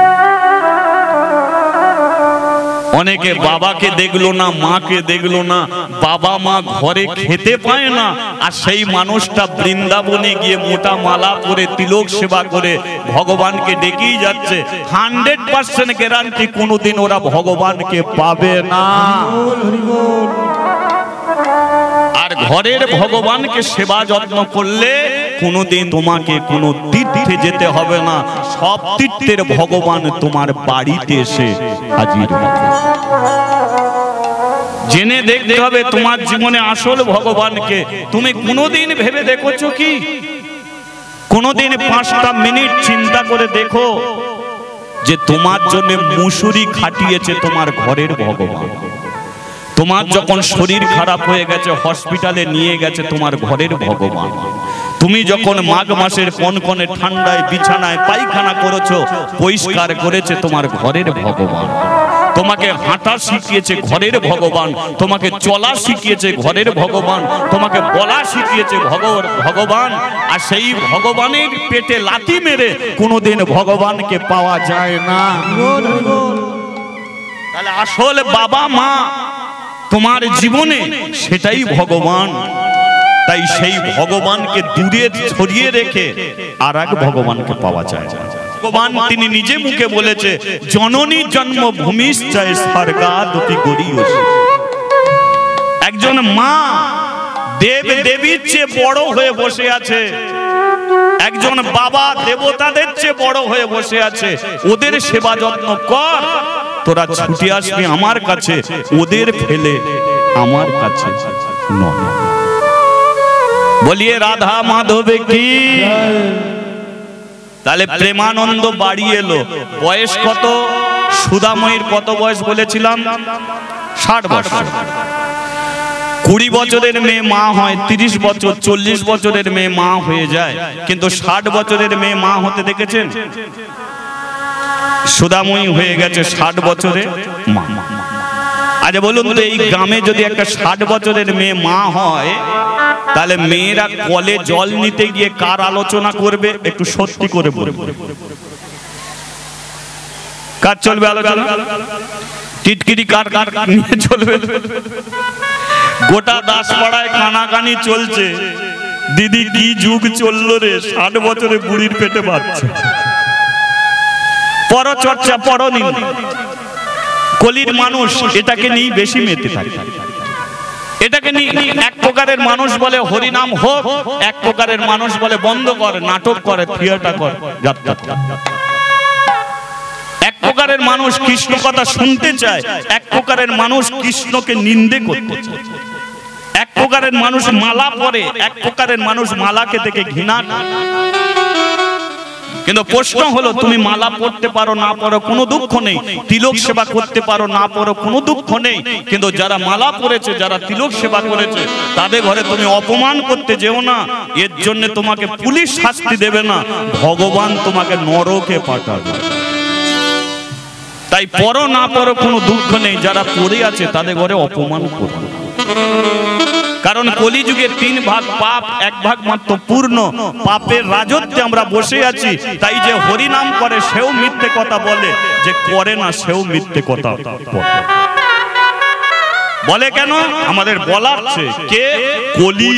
অনেকে বাবাকে দেখলো না, মাকে দেখলো না, বাবা মা ঘরে খেতে পায় না, আর সেই মানুষটা বৃন্দাবনে গিয়ে মোটা মালা পরে তিলক সেবা করে ভগবানকে ডেকেই যাচ্ছে। হান্ড্রেড পার্সেন্ট গ্যারান্টি কোনোদিন ওরা ভগবানকে পাবে না। আর ঘরের ভগবানকে সেবা যত্ন করলে কোনোদিন তোমাকে কোনো তীর্থে যেতে হবে না, সব তীর্থের ভগবান তোমার বাড়িতে এসে হাজির হবে। জেনে দেখতে হবে তোমার জীবনে আসল ভগবানকে তুমি কোনোদিন ভেবে দেখেছো কি? কোনোদিন পাঁচটা মিনিট চিন্তা করে দেখো যে তোমার জন্য মুসুরি খাটিয়েছে তোমার ঘরের ভগবান। তোমার যখন শরীর খারাপ হয়ে গেছে হসপিটালে নিয়ে গেছে তোমার ঘরের ভগবান। তুমি যখন মাঘ মাসের কনকনে ঠান্ডায় বিছানায় পায়খানা করেছো পরিষ্কার করেছে তোমার ঘরের ভগবান। তোমাকে হাঁটা শিখিয়েছে ঘরের ভগবান, তোমাকে চলা শিখিয়েছে ঘরের ভগবান, তোমাকে বলা শিখিয়েছে ভগবান। আর সেই ভগবানের পেটে লাথি মেরে কোনোদিন ভগবানকে পাওয়া যায় না। তাহলে আসল বাবা মা তোমার জীবনে সেটাই ভগবান। তাই সেই ভগবানকে দূরে ছড়িয়ে রেখে আর এক ভগবানকে পাওয়া যায়। ভগবান তিনি নিজে মুখে বলেছে জননী জন্মভূমিশ্চয় স্বর্গাদপি গরীয়সী। একজন মা দেব দেবীর চেয়ে বড় হয়ে বসে আছে, একজন বাবা দেবতাদের চেয়ে বড় হয়ে বসে আছে। ওদের সেবা যত্ন কর, তোরা ছুটে আসবি আমার কাছে, ওদের ফেলে আমার কাছে নয়। বলিয়ে রাধা মাধবে কি। তাহলে প্রেমানন্দ বাড়ি এলো। বয়স কত? সুদাময়ীর কত বয়স বলেছিলাম? ষাট বছর। কুড়ি বছরের মেয়ে মা হয়, তিরিশ বছর চল্লিশ বছরের মেয়ে মা হয়ে যায়, কিন্তু ষাট বছরের মেয়ে মা হতে দেখেছেন? সুদাময়ী হয়ে গেছে ষাট বছরে মা। আচ্ছা বলুন তো, এই গ্রামে যদি একটা ষাট বছরের মেয়ে মা হয় তাহলে মেয়েরা কলে জল নিতে গিয়ে কার আলোচনা করবে? একটু সত্যি করে বলবে। কার চলবে আলোচনা? টিটকিরি কার কার নিয়ে চলবে? গোটা দাসপাড়ায় কানাকানি চলছে, দিদি কি যুগ চললো রে, ষাট বছরে বুড়ির পেটে বাচ্চা। পরচর্চা পরনিন্দা। কলির মানুষ এটাকে নিয়ে বেশি মেতে থাকে। এটাকে নিয়ে এক প্রকারের মানুষ বলে হরিনাম হোক, এক প্রকারের মানুষ বলে বন্ধ করে, নাটক করে, থিয়েটার করে, যাত্রা। এক প্রকারের মানুষ কৃষ্ণ কথা শুনতে চায়, এক প্রকারের মানুষ কৃষ্ণকে নিন্দে করতে চায়। এক প্রকারের মানুষ মালা পরে, এক প্রকারের মানুষ মালাকে দেখে ঘৃণা। কিন্তু প্রশ্ন হলো, তুমি মালা পড়তে পারো না পারো কোনো দুঃখ নেই, তিলক সেবা করতে পারো না পারো কোনো দুঃখ নেই, কিন্তু যারা মালা পড়েছে, যারা তিলক সেবা করেছে তাদের ঘরে তুমি অপমান করতে যেও না। এর জন্য তোমাকে পুলিশ শাস্তি দেবে না, ভগবান তোমাকে নরকে পাঠাবে। তাই পড়ো না পড়ো কোনো দুঃখ নেই, যারা পড়ে আছে তাদের ঘরে অপমান করো। কারণ কলিযুগের তিন ভাগ পাপ, এক ভাগ মাত্র পূর্ণ। পাপের রাজত্বে আমরা বসে আছি। তাই যে হরিনাম করে সেও মিথ্যে কথা বলে, যে করে না সেও মিথ্যে কথা বলে। কেন? আমাদের বলার কে? কলি।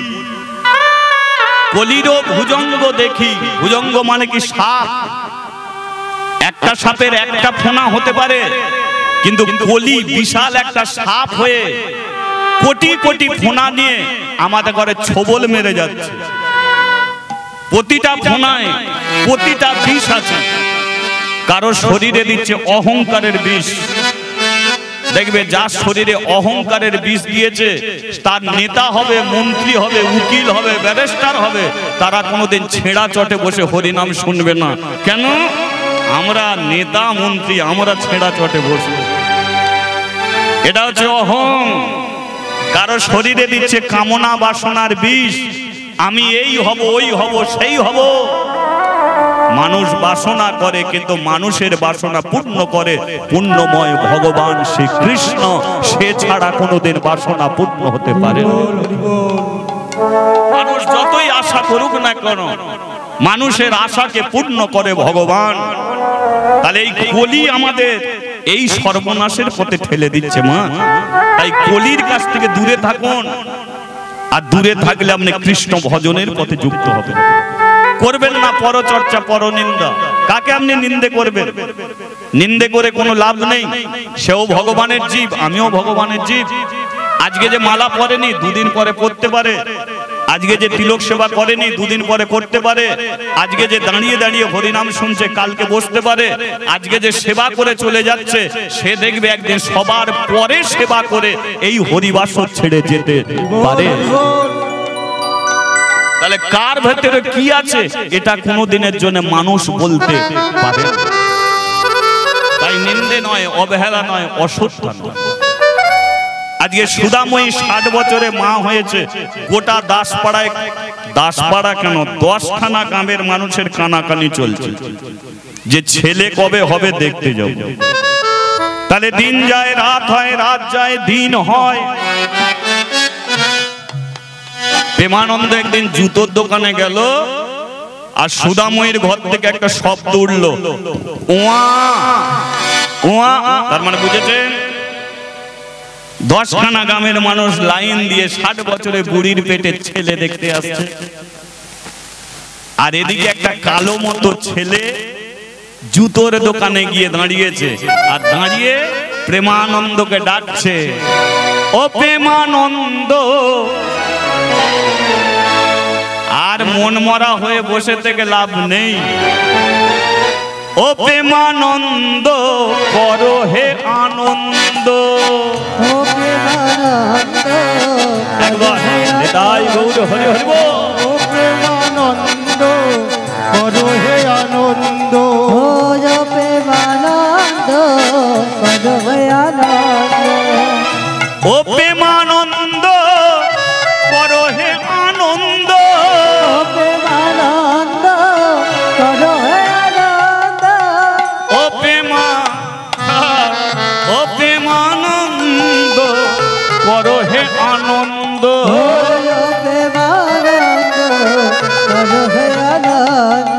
কলিরও ভুজঙ্গ দেখি। ভুজঙ্গ মানে কি? সাপ। একটা সাপের একটা ফোনা হতে পারে, কিন্তু কলি বিশাল একটা সাপ হয়ে কোটি কোটি ফোনা নিয়ে আমাদের ঘরে ছোবল মেরে যাচ্ছে। প্রতিটা ফোনায় প্রতিটা বিষ আছে। কারো শরীরে দিচ্ছে অহংকারের বিষ। দেখবে যার শরীরে অহংকারের বিষ দিয়েছে তার নেতা হবে, মন্ত্রী হবে, উকিল হবে, ব্যারিস্টার হবে, তারা কোনোদিন ছেঁড়া চটে বসে হরিনাম শুনবে না। কেন? আমরা নেতা মন্ত্রী, আমরা ছেঁড়া চটে বসবো। এটা হচ্ছে অহং। কারো শরীরে দিচ্ছে কামনা বাসনার বিষ। আমি এই হব, ওই হব, সেই হব। মানুষ বাসনা করে, কিন্তু মানুষের বাসনা পূর্ণ করে পূর্ণময় ভগবান শ্রীকৃষ্ণ। সে ছাড়া কোনোদিন বাসনা পূর্ণ হতে পারে না। মানুষ যতই আশা করুক না কেন, মানুষের আশাকে পূর্ণ করে ভগবান। তাহলে এই কলি আমাদের এই সর্বনাশের পথে ঠেলে দিচ্ছে মা। তাই কলির কাছ থেকে দূরে থাকুন। আর দূরে থাকলে আপনি কৃষ্ণ ভজনের পথে যুক্ত হবেন। করবেন না পরচর্চা পরনিন্দা। কাকে আপনি নিন্দে করবেন? নিন্দে করে কোনো লাভ নেই। সেও ভগবানের জীব, আমিও ভগবানের জীব। আজকে যে মালা পরেনি দুদিন পরে পড়তে পারে। আজকে যে তিলক সেবা করেনি দুদিন পরে করতে পারে, আজকে যে দাঁড়িয়ে দাঁড়িয়ে হরিনাম শুনছে কালকে বসতে পারে, আজকে যে সেবা করে চলে যাচ্ছে সে দেখবে একদিন সবার পরে সেবা করে এই হরিবাসর ছেড়ে যেতে পারে। তাহলে কার ভেতরে কি আছে এটা কোনো দিনের জন্য মানুষ বলতে পারে। তাই নিন্দে নয়, অবহেলা নয়, অসত্য নয়। আজকে সুদাময়ী ষাট বছরে মা হয়েছে, গোটা দাসপাড়ায়, দাসপাড়া কেন দশখানা গ্রামের মানুষের কানাকানি চলছে যে ছেলে কবে হবে দেখতে যাও। তাহলে দিন যায় রাত হয়, রাত যায় দিন হয়। প্রেমানন্দ একদিন জুতোর দোকানে গেল আর সুদাময়ীর ঘর থেকে একটা শব্দ উঠলো, ওয়া ওয়া। তার মানে বুঝেছেন দশখানা গ্রামের মানুষ লাইন দিয়ে ষাট বছরে বুড়ির পেটে ছেলে দেখতে আসছে, আর এদিকে একটা কালো মতো ছেলে জুতোর দোকানে গিয়ে দাঁড়িয়েছে আর দাঁড়িয়ে প্রেমানন্দকে ডাকছে, ও প্রেমানন্দ। আর মন মরা হয়ে বসে থেকে লাভ নেই। ও প্রেমানন্দ করো হে আনন্দ। ও প্রেমানন্দ একবার নিতাই গৌর হরি হরি বল। ও প্রেমানন্দ করো হে আনন্দ। ও প্রেমানন্দ করো হে আনন্দ। ও প্রেমানন্দ করো হে আনন্দ। ও প্রেমানন্দ করো হে আনন্দ। ও প্রেমা ও প্রেমানন্দ করো হে আনন্দ। ও প্রেমানন্দ করো হে আনন্দ।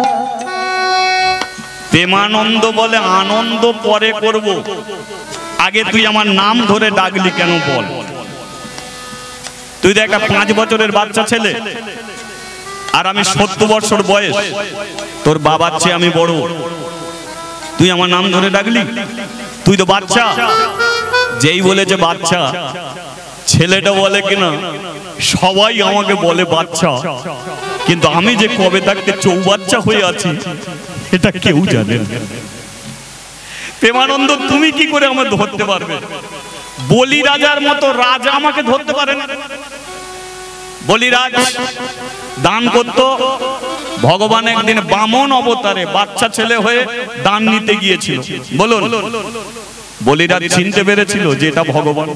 প্রেমানন্দ বলে আনন্দ পরে করব, আগে তুই আমার নাম ধরে ডাকলি কেন বল। তুই তো একটা পাঁচ বছরের বাচ্চা ছেলে আর আমি সত্তর বছর বয়স, তোর বাবার চেয়ে আমি বড়, তুই আমার নাম ধরে ডাকলি? তুই তো বাচ্চা। যেই বলেছে বাচ্চা, ছেলেটা বলে কিনা সবাই আমাকে বলে বাচ্চা, কিন্তু আমি যে কবে থাকতে চৌবাচ্চা হয়ে আছি এটা কেউ জানে না। প্রেমানন্দ তুমি কি করে আমাকে ধরতে পারবে? বলি রাজার মতো রাজা আমাকে ধরতে পারে না। বলিরাজ দান করত, ভগবান একদিন বামন অবতারে বাচ্চা ছেলে হয়ে দান নিতে গিয়েছিল। বলুন, বলিরাজ চিনতে পেরেছিল যে এটা ভগবান।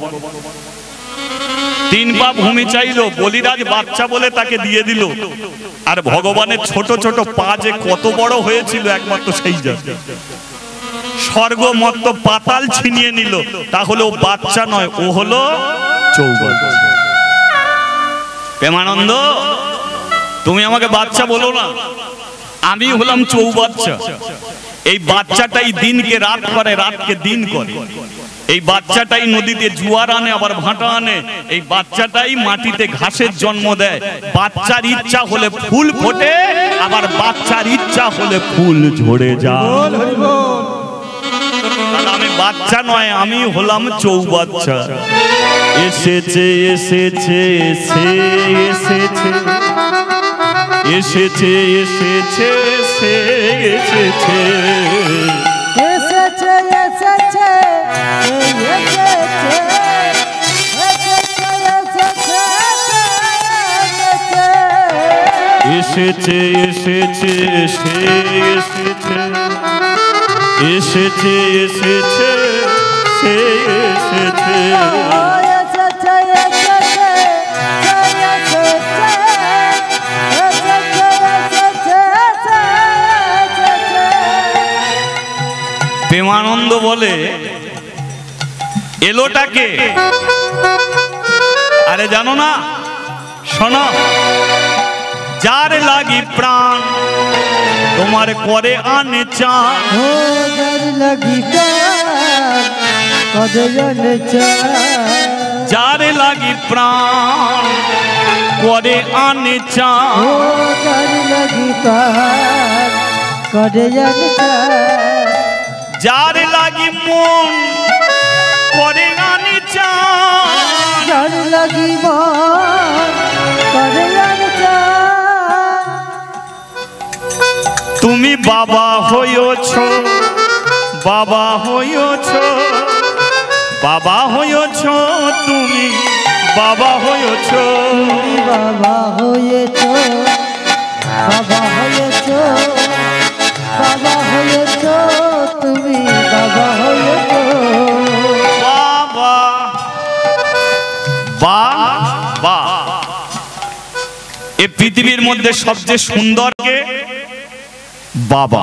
তিন পা ভূমি চাইলো, বলিরাজ বাচ্চা বলে তাকে দিয়ে দিল। আর ভগবানের ছোট ছোট পা যে কত বড় হয়েছিল একমাত্র সেই জানে। স্বর্গ মত্ত পাতাল ছিনিয়ে নিল, তাহলে ও বাচ্চা নয়, ও হলো চৌবাচ্চা। প্রেমানন্দ তুমি আমাকে বাচ্চা বলো না, আমি হলাম চৌবাচ্চা। এই বাচ্চাটাই দিনকে রাত করে, রাতকে দিন করে। এই বাচ্চাটাই নদীতে জোয়ার আনে আবার ভাটা আনে। এই বাচ্চাটাই মাটিতে ঘাসের জন্ম দেয়। বাচ্চার ইচ্ছা হলে ফুল ফোটে, আবার বাচ্চার ইচ্ছা হলে ফুল ঝরে যায়। আমি বাচ্চা নয়, আমি হলাম চৌবাচ্চা। এসেছে এসেছে এসে এসেছে এসেছে এসেছে এসে এসেছে এসেছে এসেছে এসেছে এসেছে এসে এসেছে এসেছে এসেছে সে এসেছে। প্রেমানন্দ বলে এলোটাকে, আরে জানো না, শোনো, যার লাগি প্রাণ তোমার করে আনে চান। ও যার লাগি প্রাণ করে আনে চান। যার লাগি প্রাণ করে আনে চান। ও যার লাগি প্রাণ করে আনে চান। যার লাগি মন করে আনে চান। যার লাগি মন করে আনছ তুমি বাবা হইছ বাবা হইছ বাবা হইছ তুমি বাবা হইছ তুমি বাবা হয়েছ বাবা হয়েছ বাবা হয়েছ তুমি বাবা হয়েছ বাবা বাবা এই পৃথিবীর মধ্যে সবচেয়ে সুন্দর কে বাবা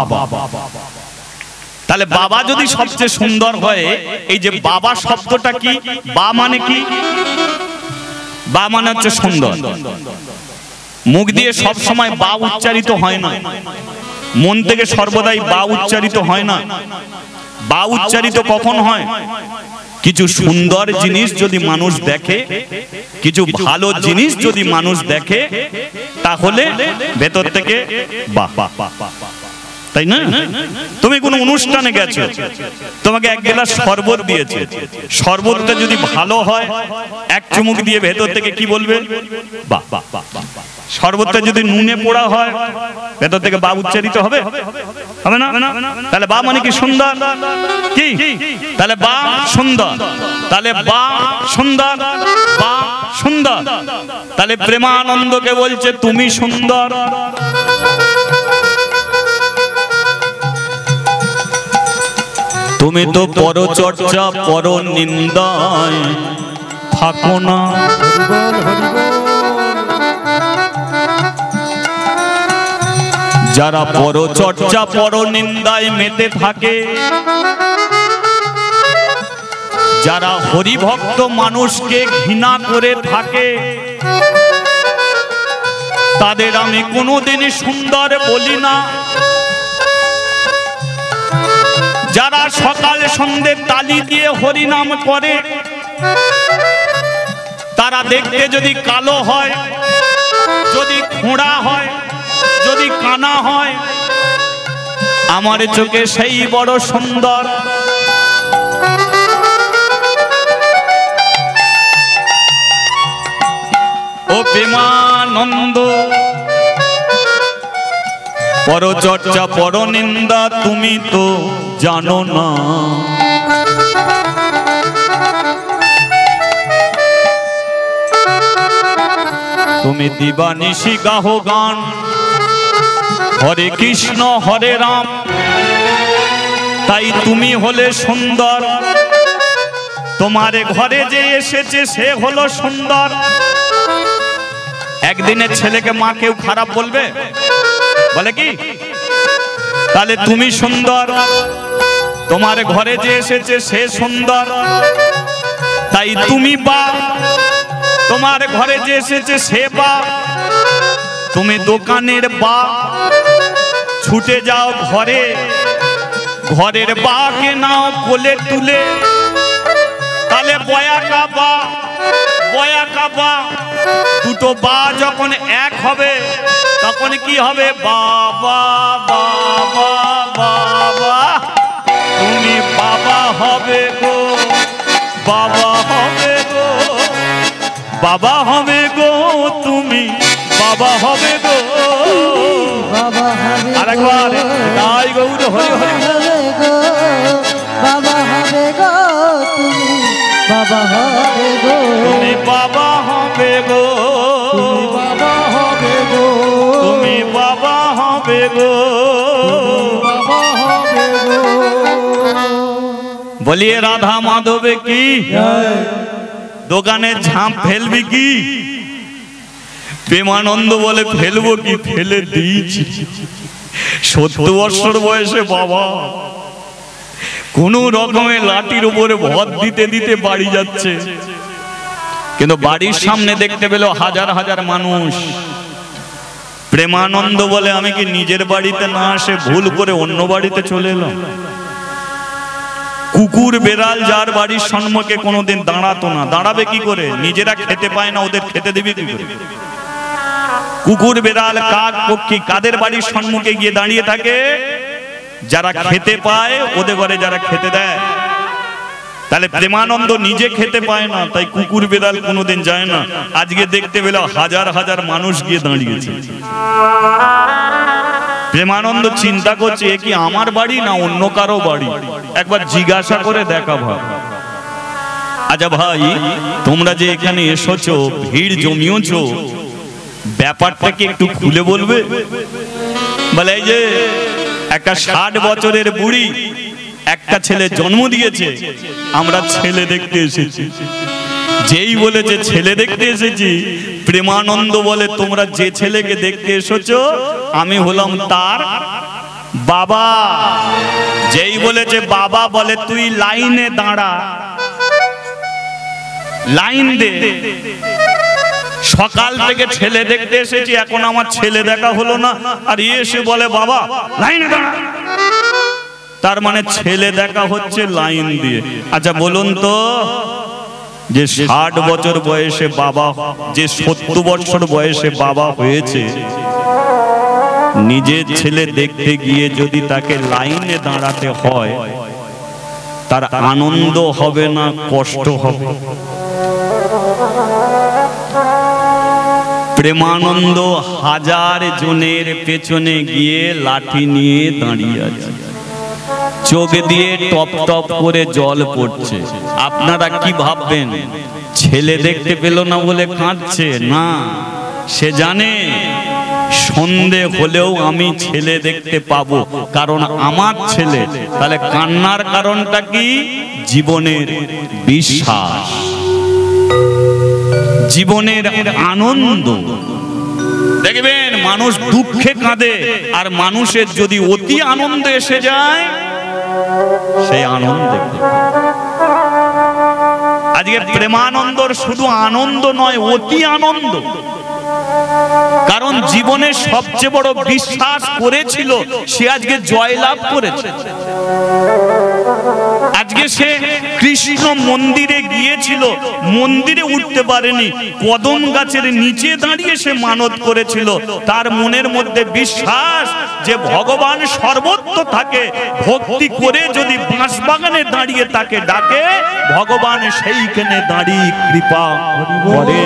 তাহলে বাবা যদি সবচেয়ে সুন্দর হয় এই যে বাবা শব্দটা কি বা মানে কি বা মানে হচ্ছে সুন্দর মুখ দিয়ে সব সময় বা উচ্চারিত হয় না মন থেকে সর্বদাই বা উচ্চারিত হয় না বা উচ্চারিত কখন হয় কিছু সুন্দর জিনিস যদি মানুষ দেখে কিছু ভালো জিনিস যদি মানুষ দেখে তাহলে ভেতর থেকে বাহ তাই না তুমি কোনো অনুষ্ঠানে গেছো তোমাকে এক গ্লাস শরবত দিয়েছে শরবতটা যদি ভালো হয় এক চুমুক দিয়ে ভেতর থেকে কি বলবে বাহ শরবতটা যদি নুনে পোড়া হয় ভেতর থেকে বা উচ্চারিত হবে হবে না তাহলে বা মানে কি সুন্দর কি তাহলে বা সুন্দর তাহলে বা সুন্দর বা সুন্দর তাহলে প্রেমানন্দকে বলছে তুমি সুন্দর তুমি তো পরচর্চা পর নিন্দায় থাকো না যারা পরচর্চা পর নিন্দায় মেতে থাকে যারা হরিভক্ত মানুষকে ঘৃণা করে থাকে তাদের আমি কোনোদিনই সুন্দর বলি না যারা সকাল সন্ধ্যে তালি দিয়ে হরিনাম করে তারা দেখতে যদি কালো হয় যদি খোঁড়া হয় যদি কানা হয় আমার চোখে সেই বড় সুন্দর ও প্রেমানন্দ পরচর্চা পর নিন্দা তুমি তো জানো না তুমি দিবানিশি গাহ গান হরে কৃষ্ণ হরে রাম তাই তুমি হলে সুন্দর তোমার ঘরে যে এসেছে সে হলো সুন্দর একদিনের ছেলেকে মা কেউ খারাপ বলবে বলে কি তাহলে তুমি সুন্দর তোমার ঘরে যে এসেছে সে সুন্দর তাই তুমি বা তোমার ঘরে যে এসেছে সে বা তুমি দোকানের বা ছুটে যাও ঘরে ঘরের বাকে নাও কোলে তুলে তাহলে বয়াকা বা বয়াকা বা দুটো বা যখন এক হবে তখন কি হবে বাবা বাবা বাবা তুমি বাবা হবে গো বাবা হবে গো বাবা হবে গো তুমি বাবা হবে গো বাবা হবে আরেকবার তাই গৌর হরি হরি গো বাবা হবে গো তুমি বাবা হবে গো তুমি বাবা হবে গো বাবা হবে গো তুমি বাবা হবে গো বাবা হবে গো বলিয়ে রাধা মাধবে কি দোকানে ঝাঁপ ফেলবি কি প্রেমানন্দ বলে ফেলবো কি ফেলে দিয়েছি সত্তর বছর বয়সে বাবা কোন রকমের লাঠির উপরে ভর দিতে দিতে বাড়ি যাচ্ছে কিন্তু বাড়ির সামনে দেখতে পেল হাজার হাজার মানুষ প্রেমানন্দ বলে আমি কি নিজের বাড়িতে না আসে ভুল করে অন্য বাড়িতে চলে এলাম কুকুর বেড়াল যার বাড়ির সম্মুখে কোনোদিন দাঁড়াতো না দাঁড়াবে কি করে নিজেরা খেতে পায় না ওদের খেতে দেবে কি করে কুকুর বেড়াল কাক পক্ষী কাদের বাড়ির সম্মুখে গিয়ে দাঁড়িয়ে থাকে যারা খেতে পায় ওদের ঘরে যারা খেতে দেয় তাহলে প্রেমানন্দ নিজে খেতে পায় না, তাই কুকুর বেড়াল কোনোদিন যায় না। আজকে দেখতে পেলাম হাজার হাজার মানুষ গিয়ে দাঁড়িয়েছে। প্রেমানন্দ চিন্তা করছে এ কি আমার বাড়ি না অন্য কারো বাড়ি, একবার জিজ্ঞাসা করে দেখা ভাই। আচ্ছা ভাই, তোমরা যে এখানে এসেছো, ভিড় জমিয়েছো, ব্যাপারটা কি একটু খুলে বলবে? বলে এই যে একটা ষাট বছরের বুড়ি একটা ছেলে জন্ম দিয়েছে, আমরা ছেলে দেখতে এসেছি। যেই বলেছে ছেলে দেখতে এসেছি, প্রেমানন্দ বলে তোমরা যে ছেলেকে দেখতে এসেছো আমি হলাম তার বাবা। যেই বলেছে বাবা, বলে তুই লাইনে দাঁড়া, লাইন দে। সকাল থেকে ছেলে দেখতে এসেছি, এখন আমার ছেলে দেখা হলো না, আর এসে বলে বাবা লাইনে দাঁড়া। তার মানে ছেলে দেখা হচ্ছে লাইন দিয়ে। আচ্ছা বলুন তো, যে ষাট বছর বয়সে বাবা, যে সত্তর বছর বয়সে বাবা হয়েছে, নিজের ছেলে দেখতে গিয়ে যদি তাকে লাইনে দাঁড়াতে হয়, তার আনন্দ হবে না কষ্ট হবে? প্রেমানন্দ হাজার জনের পেছনে গিয়ে লাঠি নিয়ে দাঁড়িয়ে আছে, চোখ দিয়ে টপ টপ করে জল পড়ছে। আপনারা কি ভাববেন ছেলে দেখতে পেল না বলে কাঁদছে? না, সে জানে সন্ধে হলেও আমি ছেলে দেখতে পাবো, কারণ আমার ছেলে। তাহলে কান্নার কারণটা কি? জীবনের বিশ্বাস, জীবনের আনন্দ। দেখবেন মানুষ দুঃখে কাঁদে, আর মানুষের যদি অতি আনন্দ এসে যায় সেই আনন্দ। আজকে প্রেমানন্দর শুধু আনন্দ নয়, অতি আনন্দ। কারণ জীবনে সবচেয়ে বড় বিশ্বাস করেছিল, সে আজকে জয়লাভ করেছে। আজকে সে কৃষ্ণ মন্দিরে গিয়েছিল, মন্দিরে উঠতে পারেনি, কদম গাছের নিচে দাঁড়িয়ে সে মানত করেছিল। তার মনের মধ্যে বিশ্বাস যে ভগবান সর্বত্র থাকে, ভক্তি করে যদি বাঁশবাগানে দাঁড়িয়ে তাকে ডাকে, ভগবান সেইখানে দাঁড়িয়ে কৃপা করে।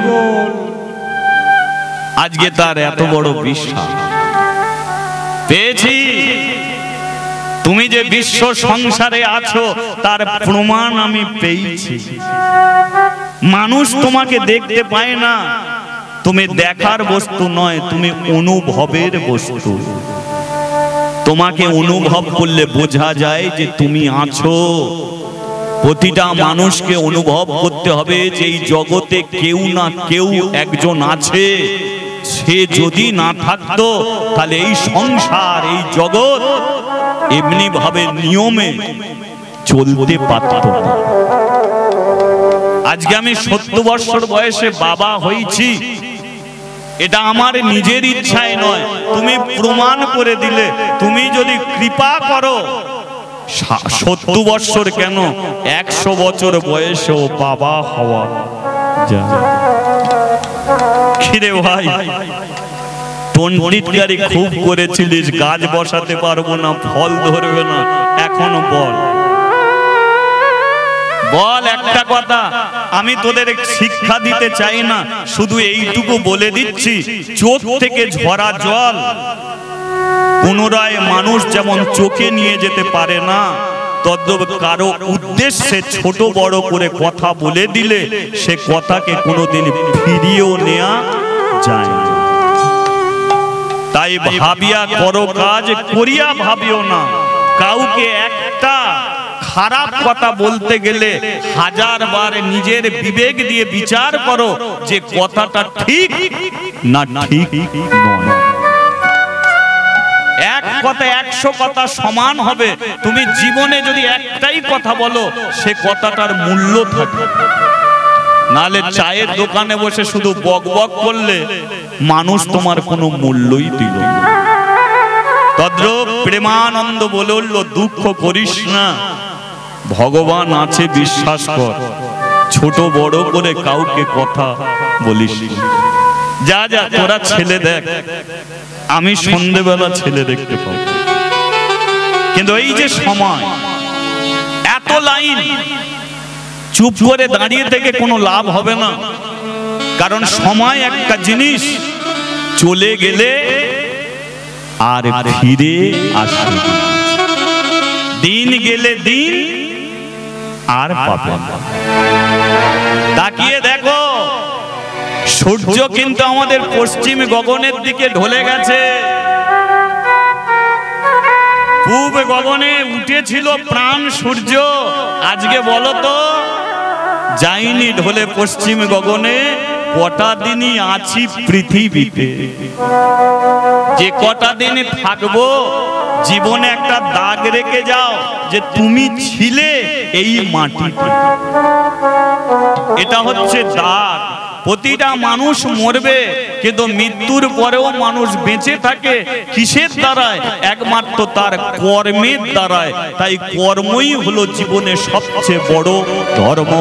আজকে তার এত বড় বিশ্বাস পেয়েছি। তুমি যে বিশ্ব সংসারে আছো তার প্রমাণ আমি পেয়েছি। মানুষ তোমাকে দেখতে পায় না, তুমি দেখার বস্তু নয়, তুমি অনুভবের বস্তু। তোমাকে অনুভব করলে বোঝা যায় যে তুমি আছো। প্রতিটা মানুষকে অনুভব করতে হবে যে এই জগতে কেউ না কেউ একজন আছে। সে যদি না থাকতো তাহলে এই সংসার, এই জগৎ এমনি ভাবে নিয়মে চলতে পারত না। আজকে আমি সত্তর বছর বয়সে বাবা হয়েছি, এটা আমার নিজের ইচ্ছায় নয়, তুমি প্রমাণ করে দিলে। তুমি যদি কৃপা করো, সত্তর বছর কেন একশো বছর বয়সেও বাবা হওয়া যায়। খিরে ভাই, পণ্ডিতকারী খুব করেছিলিস, গাছ বসাতে পারবো না, ফল ধরবে না, এখনো বল বল একটা কথা। আমি তোদের শিক্ষা দিতে চাই না, শুধু এইটুকু বলে দিচ্ছি, চোখ থেকে ঝরা জল পুনরায় মানুষ যেমন চোখে নিয়ে যেতে পারে না, তদ্রূপ কারো উদ্দেশ্যে ছোট বড় করে কথা বলে দিলে সে কথাকে কোনোদিন ফিরিয়েও নেওয়া যায় না। তাই ভাবিয়া করো কাজ, করিয়া ভাবিও না। কাউকে একটা খারাপ কথা বলতে গেলে হাজার বার নিজের বিবেক দিয়ে বিচার করো যে কথাটা ঠিক না ঠিক নয়। এক কথা একশো কথা সমান হবে। তুমি জীবনে যদি একটাই কথা বলো, সে কথাটার মূল্য থাকে। নালে চায়ের দোকানে বসে শুধু বক বক করলে মানুষ তোমার কোনো মূল্যই দিল না। তদ্রূপ প্রেমানন্দ বলে উঠল, দুঃখ করিস না, ভগবান আছে, বিশ্বাস কর। ছোট বড় করে কাউকে কথা বলিস। যা যা তোরা ছেলে দেখ, আমি সন্ধ্যেবেলা ছেলে দেখতে পাবো। কিন্তু এই যে সময়, এত এত লাইন, চুপ করে দাঁড়িয়ে থেকে কোনো লাভ হবে না। কারণ সময় একটা জিনিস, চলে গেলে আর ফিরে আসবে, দিন গেলে দিন আর পাবে না। তাকিয়ে দেখো, সূর্য কিন্তু আমাদের পশ্চিম গগনের দিকে ঢলে গেছে। পূব গগনে উঠেছিল প্রাণ সূর্য, আজকে বলো তো যাইনি ঢলে পশ্চিম গগনে। কটা দিনই আছি পৃথিবীতে, যে কটা দিন থাকবো জীবনে একটা দাগ রেখে যাও যে তুমি ছিলে এই মাটিতে। এটা হচ্ছে দাগ। প্রতিটা মানুষ মরবে, কিন্তু মৃত্যুর পরেও মানুষ বেঁচে থাকে কিসের দ্বারায়? একমাত্র তার কর্মের দ্বারায়। তাই কর্মই হলো জীবনের সবচেয়ে বড় ধর্ম।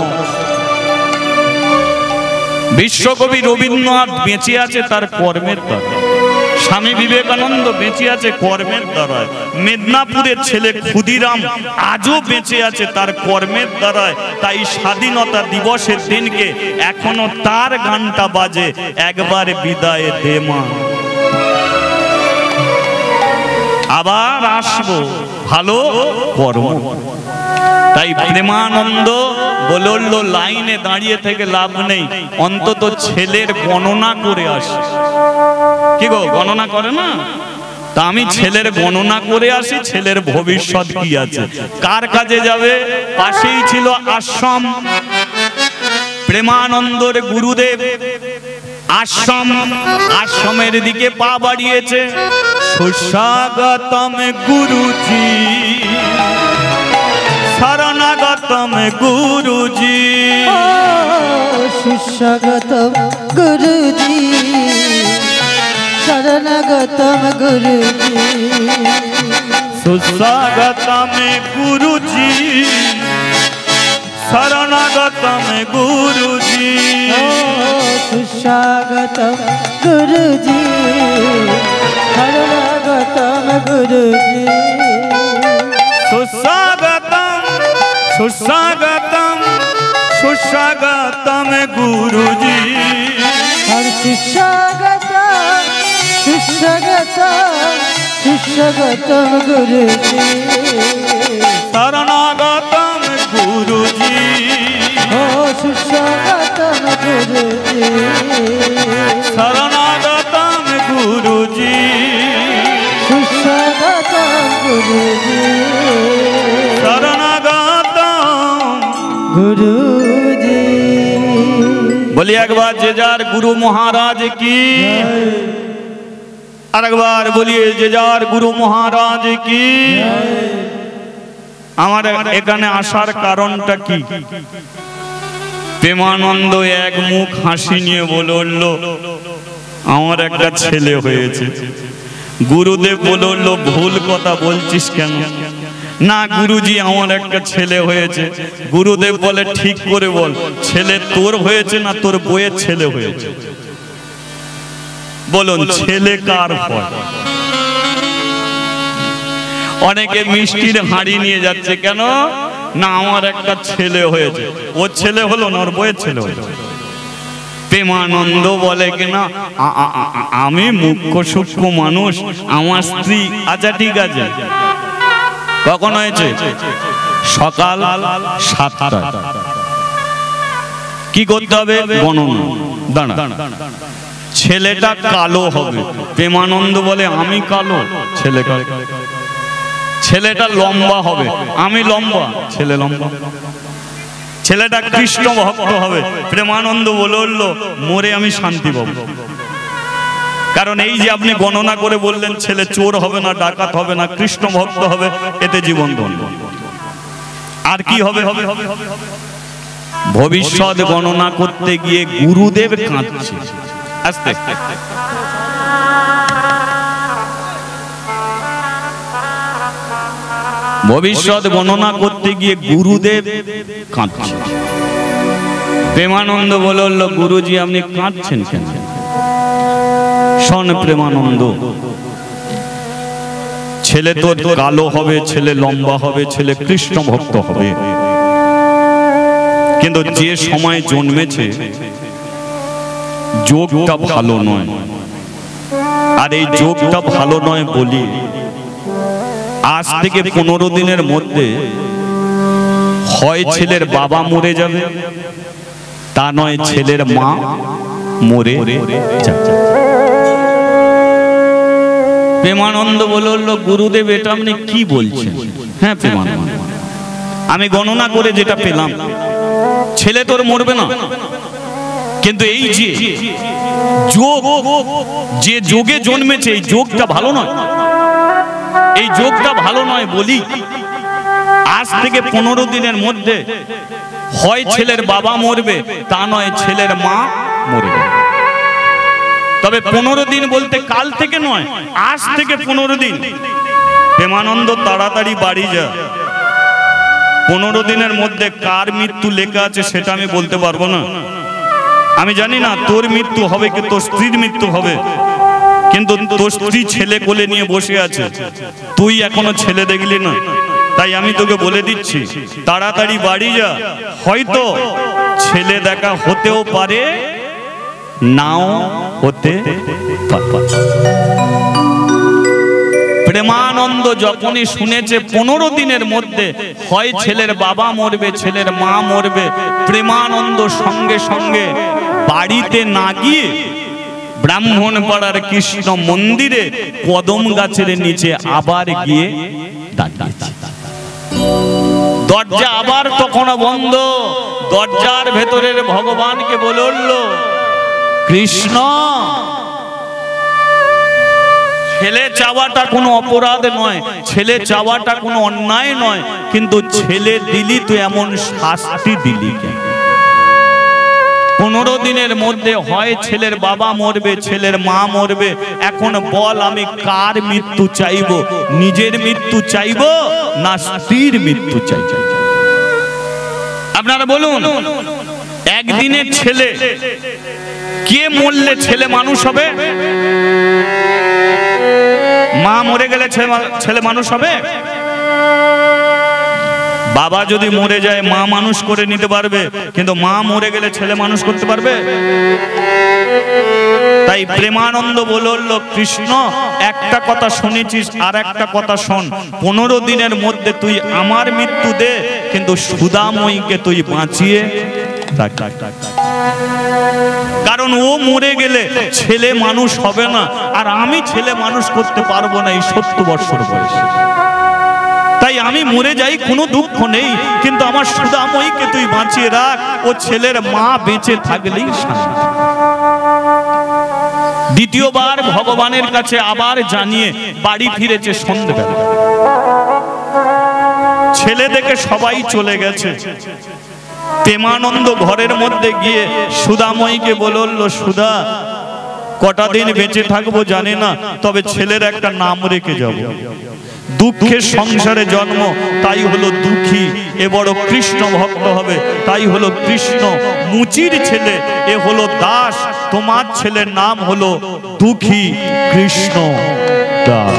বিশ্বকবি রবীন্দ্রনাথ বেঁচে আছে তার কর্মের দ্বারা, স্বামী বিবেকানন্দ বেঁচে আছে কর্মের দ্বারা, মেদিনীপুরের ছেলে ক্ষুদিরাম আজও বেঁচে আছে তার কর্মের দ্বারায়। তাই স্বাধীনতা দিবসের দিনকে এখনো তার গানটা বাজে, একবার বিদায় দে মা, আবার আসবো ভালো কর্ম। তাই প্রেমানন্দ বলল লাইনে দাঁড়িয়ে থেকে লাভ নেই, অন্তত ছেলের গণনা করে আসি। কি গো, গণনা করে না? তা আমি ছেলের গণনা করে আসি, ছেলের ভবিষ্যৎ কি আছে, কার কাজে যাবে। পাশেই ছিল আশ্রম, প্রেমানন্দর গুরুদেব আশ্রম, আশ্রমের দিকে পা বাড়িয়েছে। সুস্বাগতম গুরুজি, শরণাগতম গুরুজি, সুস্বাগতম গুরুজি, শরণাগতম গুরুজি, সুস্বাগতম গুরুজি, শরণাগতম গুরুজি, সুস্বাগতম গুরুজি, শরণাগতম গুরুজি, সুস্বাগতম সুস্বাগতম সুস্বাগতম গুরুজি, আর সুস্বাগতম সুস্বাগতম সুস্বাগতম গুরুজি, শরণাগতম গুরুজি, ও সুস্বাগতম গুরুজি, শরণাগতম গুরুজি, সুস্বাগতম গুরুজি, শরণাগতম গুরুজি। বলি একবার যে যার গুরু মহারাজ কি, আর একবার বলিয়ে যে যার গুরু মহারাজ কি। আমার এখানে আসার কারণটা কি? প্রেমানন্দ এক মুখ হাসি নিয়ে বলল আমার একটা ছেলে হয়েছে। গুরুদেব বলল ভুল কথা বলছিস কেন? না গুরুজি আমার একটা ছেলে হয়েছে। গুরুদেব বলে ঠিক করে বল, ছেলে তোর হয়েছে না তোর বইয়ের ছেলে হয়েছে? বলুন ছেলে কার হয়? অনেকে মিষ্টির হাঁড়ি নিয়ে যাচ্ছে, কেন না আমার একটা ছেলে হয়েছে। ওর ছেলে হলো না ওর বইয়ের ছেলে হয়েছে। প্রেমানন্দ বলে কিনা আমি মুখ্য সূক্ষ্ম মানুষ, আমার স্ত্রী। আচ্ছা ঠিক আছে, কখন হয়েছে? সকাল সাতটা। কি করতে হবে? গণনা। দাঁড়া, ছেলেটা কালো হবে। প্রেমানন্দ বলে আমি কালো, ছেলে কালো। ছেলেটা লম্বা হবে, আমি লম্বা, ছেলে লম্বা। ছেলেটা কৃষ্ণ ভক্ত হবে। প্রেমানন্দ বলল মরে আমি শান্তি পাবো। কারণ এই যে আপনি গণনা করে বললেন ছেলে চোর হবে না, ডাকাত হবে না, কৃষ্ণ ভক্ত হবে, এতে জীবন ধন্য। আর কি হবে? হবে হবে হবে ভবিষ্যৎ গণনা করতে গিয়ে গুরুদেব কাঁদছে। আস্তে আস্তে ভবিষ্যৎ গণনা করতে গিয়ে গুরুদেব কাঁদছে। প্রেমানন্দ বলল গুরুজি আপনি কাঁদছেন কেন? শোন প্রেমানন্দ, ছেলে তো কালো হবে, ছেলে লম্বা হবে, ছেলে কৃষ্ণ ভক্ত হবে, কিন্তু যে সময় জন্মেছে যোগটা ভালো নয়, আর এই যোগটা ভালো নয় বলি আজ থেকে পনেরো দিনের মধ্যে হয় ছেলের বাবা মরে যাবে, তা নয় ছেলের মা মরে যাবে। প্রেমানন্দ বলল, গুরুদেব এটা আপনি কি বলছেন? হ্যাঁ প্রেমানন্দ, আমি গণনা করে যেটা পেলাম, ছেলে তোর মরবে না, কিন্তু এই যে যোগ, যে যোগে জন্মেছে এই যোগটা ভালো নয়, এই যোগটা ভালো নয় বলি আজ থেকে পনেরো দিনের মধ্যে হয় ছেলের বাবা মরবে, তা নয় ছেলের মা মরবে। তবে পনেরো দিন বলতে কাল থেকে নয়, আজ থেকে পনেরো দিন। প্রেমানন্দ তাড়াতাড়ি বাড়ি যা, পনেরো দিনের মধ্যে কার মৃত্যু লেখা আছে সেটা আমি বলতে পারবো না। আমি জানি না তোর মৃত্যু হবে কি তোর স্ত্রীর মৃত্যু হবে, কিন্তু তোর স্ত্রী ছেলে কোলে নিয়ে বসে আছে, তুই এখনো ছেলে দেখলি না। তাই আমি তোকে বলে দিচ্ছি তাড়াতাড়ি বাড়ি যা, হয়তো ছেলে দেখা হতেও পারে, নাও হতে পারে। প্রেমানন্দ যখনই শুনেছে পনেরো দিনের মধ্যে হয় ছেলের বাবা মরবে, ছেলের মা মরবে, প্রেমানন্দ সঙ্গে সঙ্গে বাড়িতে না গিয়ে ব্রাহ্মণপাড়ার কৃষ্ণ মন্দিরে কদম গাছের নিচে আবার গিয়ে দাঁড়িয়েছে। দরজা আবার তখনও বন্ধ। দরজার ভেতরের ভগবানকে বলল, কৃষ্ণ, ছেলে চাওয়াটা কোনো অপরাধ নয়, ছেলে চাওয়াটা কোনো অন্যায় নয়, কিন্তু ছেলে দিলি তো এমন শাস্তি দিলি কেন? পনেরো দিনের মধ্যে হয় ছেলের বাবা মরবে, ছেলের মা মরবে, এখন বল আমি কার মৃত্যু চাইব? নিজের মৃত্যু চাইব না স্ত্রীর মৃত্যু চাইব? আপনারা বলুন, একদিনের ছেলে কে মরলে ছেলে মানুষ হবে? মা মরে গেলে ছেলে মানুষ হবে? বাবা যদি মরে যায় মা মানুষ করে নিতে পারবে, কিন্তু মা মরে গেলে ছেলে মানুষ করতে পারবে? তাই প্রেমানন্দ বলল, কৃষ্ণ একটা কথা শুনেছিস, আর একটা কথা শোন, পনেরো দিনের মধ্যে তুই আমার মৃত্যু দে, কিন্তু সুদাময়ীকে তুই বাঁচিয়ে রাখ, কারণ ও মরে গেলে ছেলে মানুষ হবে না, আর আমি ছেলে মানুষ করতে পারবো না এই সত্তর বছর বয়সে। তাই আমি মরে যাই কোনো দুঃখ নেই, কিন্তু আমার সুদাময়ীকে তুই বাঁচিয়ে রাখ, ও ছেলের মা বেঁচে থাকলেই শান্তি। দ্বিতীয়বার ভগবানের কাছে আবার জানিয়ে বাড়ি ফিরেছে সন্ধ্যেবেলা। ছেলে দেখে সবাই চলে গেছে। প্রেমানন্দ ঘরের মধ্যে গিয়ে সুদাময়ীকে বলল, সুধা, কটা দিন বেঁচে থাকবো জানি না, তবে ছেলের একটা নাম রেখে যাব। দুঃখের সংসারে জন্ম, তাই হলো দুঃখী। এ বড় কৃষ্ণ ভক্ত হবে, তাই হলো কৃষ্ণ। মুচির ছেলে এ হলো দাস, তোমার ছেলের নাম হলো দুঃখী কৃষ্ণ দাস।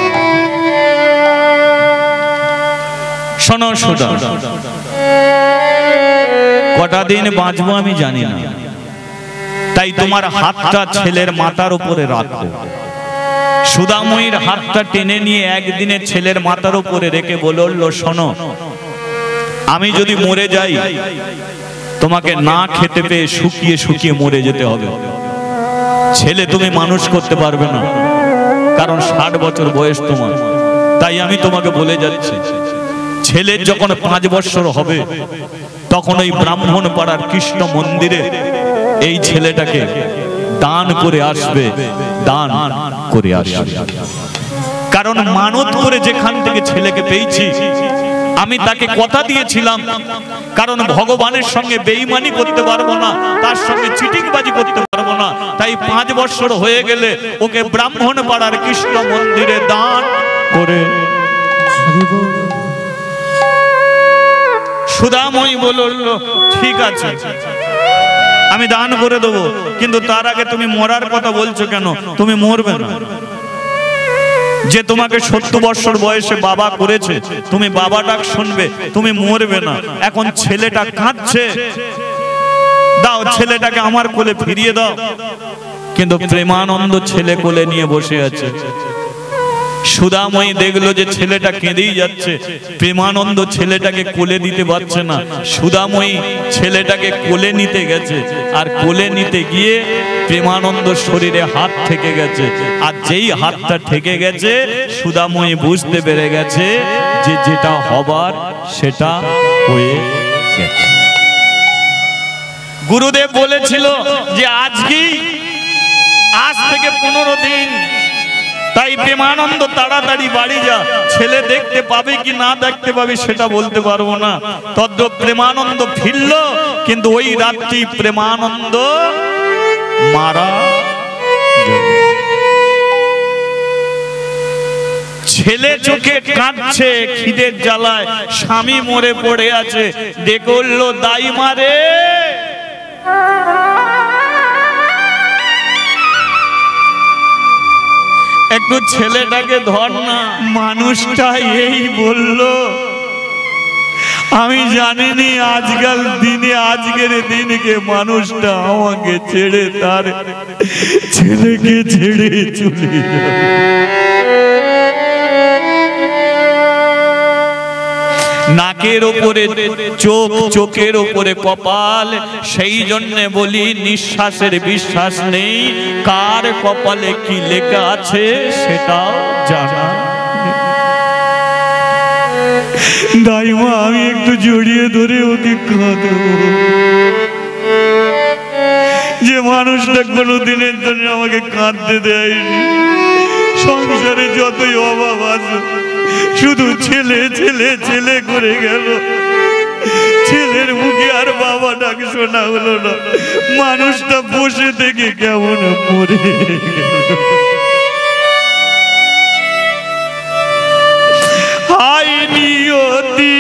শোনো সুধা, কটা দিন বাঁচবো আমি জানি না, তাই তোমার হাতটা ছেলের মাথার উপরে রাখো। সুদাময়ীর হাতটা টেনে নিয়ে একদিনে ছেলের মাথার উপরে রেখে বলল, শোনো, আমি যদি মরে যাই তোমাকে না খেতে পেয়ে শুকিয়ে শুকিয়ে মরে যেতে হবে। ছেলে তুমি মানুষ করতে পারবে না, কারণ ষাট বছর বয়স তোমার। তাই আমি তোমাকে বলে যাচ্ছি, ছেলের যখন পাঁচ বছর হবে তখন ওই ব্রাহ্মণ পাড়ার কৃষ্ণ মন্দিরে এই ছেলেটাকে দান করে আসবে, দান করে আসবে। কারণ মানত করে যেখান থেকে ছেলেকে পেয়েছি, আমি তাকে কথা দিয়েছিলাম, কারণ ভগবানের সঙ্গে বেঈমানি করতে পারবো না, তার সঙ্গে চিটিংবাজি করতে পারবো না। তাই পাঁচ বছর হয়ে গেলে ওকে ব্রাহ্মণ পাড়ার কৃষ্ণ মন্দিরে দান করে। সুদাময়ী বলল, ঠিক আছে, আমি দান করে দেবো, কিন্তু তার আগে তুমি মরার কথা বলছো কেন? তুমি মরবে না। যে তোমাকে সত্তর বছর বয়সে বাবা করেছে, তুমি বাবা ডাক শুনবে, তুমি মরবে না। এখন ছেলেটা কাঁদছে, দাও ছেলেটাকে আমার কোলে ফিরিয়ে দাও। কিন্তু প্রেমানন্দ ছেলে কোলে নিয়ে বসে আছে। সুদাময়ী দেখলো যে ছেলেটা কেঁদেই যাচ্ছে, প্রেমানন্দ ছেলেটাকে কোলে দিতে পারছে না। সুদাময়ী ছেলেটাকে কোলে নিতে গেছে, আর কোলে নিতে গিয়ে প্রেমানন্দ শরীরে হাত ঠেকে গেছে। আর যেই হাতটা ঠেকে গেছে, সুদাময়ী বুঝতে পেরে গেছে যে যেটা হবার সেটা হয়ে গেছে। গুরুদেব বলেছিল যে আজকেই, আজ থেকে পনেরো দিন, তাই প্রেমানন্দ তাড়াতাড়ি বাড়ি যা। ছেলে দেখতে পাবে কি না দেখতে পাবে সেটা বলতে পারবো না। তদ্রূপ প্রেমানন্দ ফিরল, কিন্তু ওই রাত্রি প্রেমানন্দ মারা গেল। ছেলে চোখে কাঁদছে খিদের জ্বালায়, স্বামী মরে পড়ে আছে। ডেকে উঠল, দাই মারে, একটু ছেলেটাকে ধর না। মানুষটা এই বলল, আমি জানিনি আজকাল দিনে, আজকের দিনকে মানুষটা আমাকে ছেড়ে তার ছেলেকে ছেড়ে চলে যাবে। নাকের ওপরে চোখ, চোখের ওপরে কপাল। সেই জন্য বলি নিঃশ্বাসের বিশ্বাস নেই, কার কপালে কি লেখা আছে সেটাও জানা। দাইমা আমি একটু জড়িয়ে ধরে ওকে কাঁদবো, যে মানুষটা কোনো দিনের জন্য আমাকে কাঁদতে দেয়নি। সংসারে যতই অভাব আছে, শুধু ছেলে ছেলে ছেলে করে গেল। ছেলের মুখে আর বাবা ডাক শোনা হলো না। মানুষটা বসে থেকে কেমন মরে গেল। হায় নিয়তি,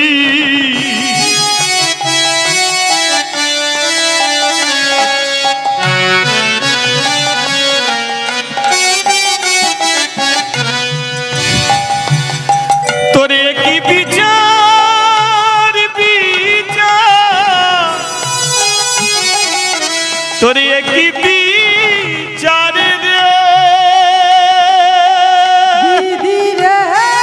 তোরে কি বিচার বিচার, তোরে কি বিচার রে দিদি রে,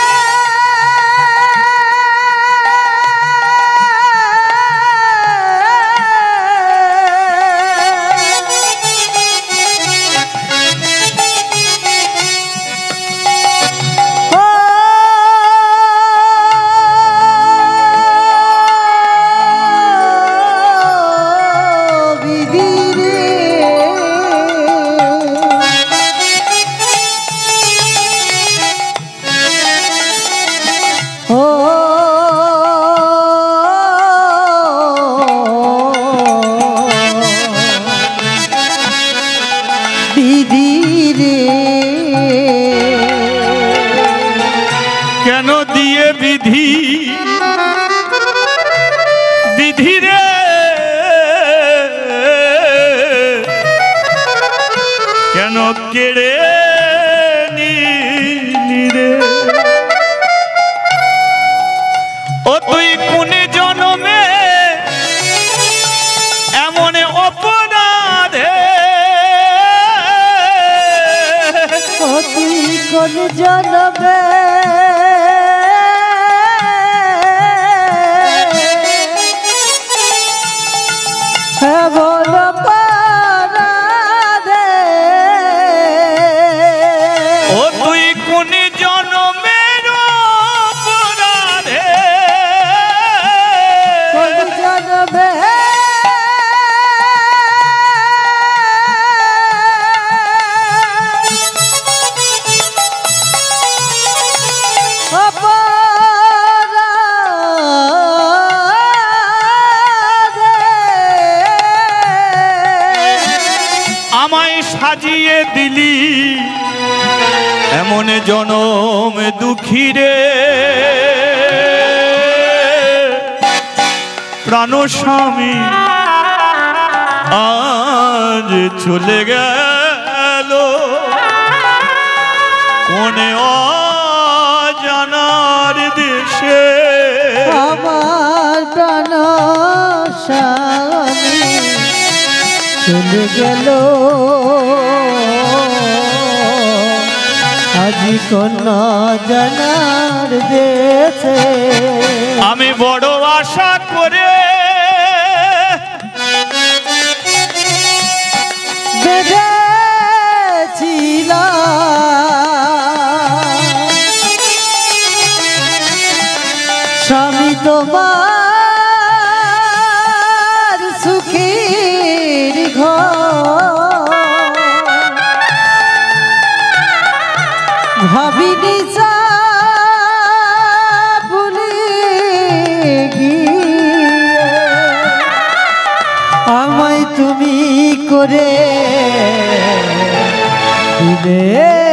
কেন দিয়ে বিধি, বিধি রে কেন কেড়ে নিলি রে। ও তুই কোন জন্মে এমন অপরাধে, ও তুই কোন জন্মে এমন অপরাধে, ও তুই কোন জন্মের অপরাধে, কোন জন্মে আমায় সাজিয়ে দিলি এমন জনম দুঃখী রে। প্রাণ স্বামী আজ চলে গেল কোনে স্বামী চলে গেল আজি কন্যা জানার দেশে আমি বড় আশা করে বেঁধেছিলাম স্বামী তোমার সুখের ঘর ভাবিনি যা ভুলে গিয়ে আমায় তুমি করে দিলে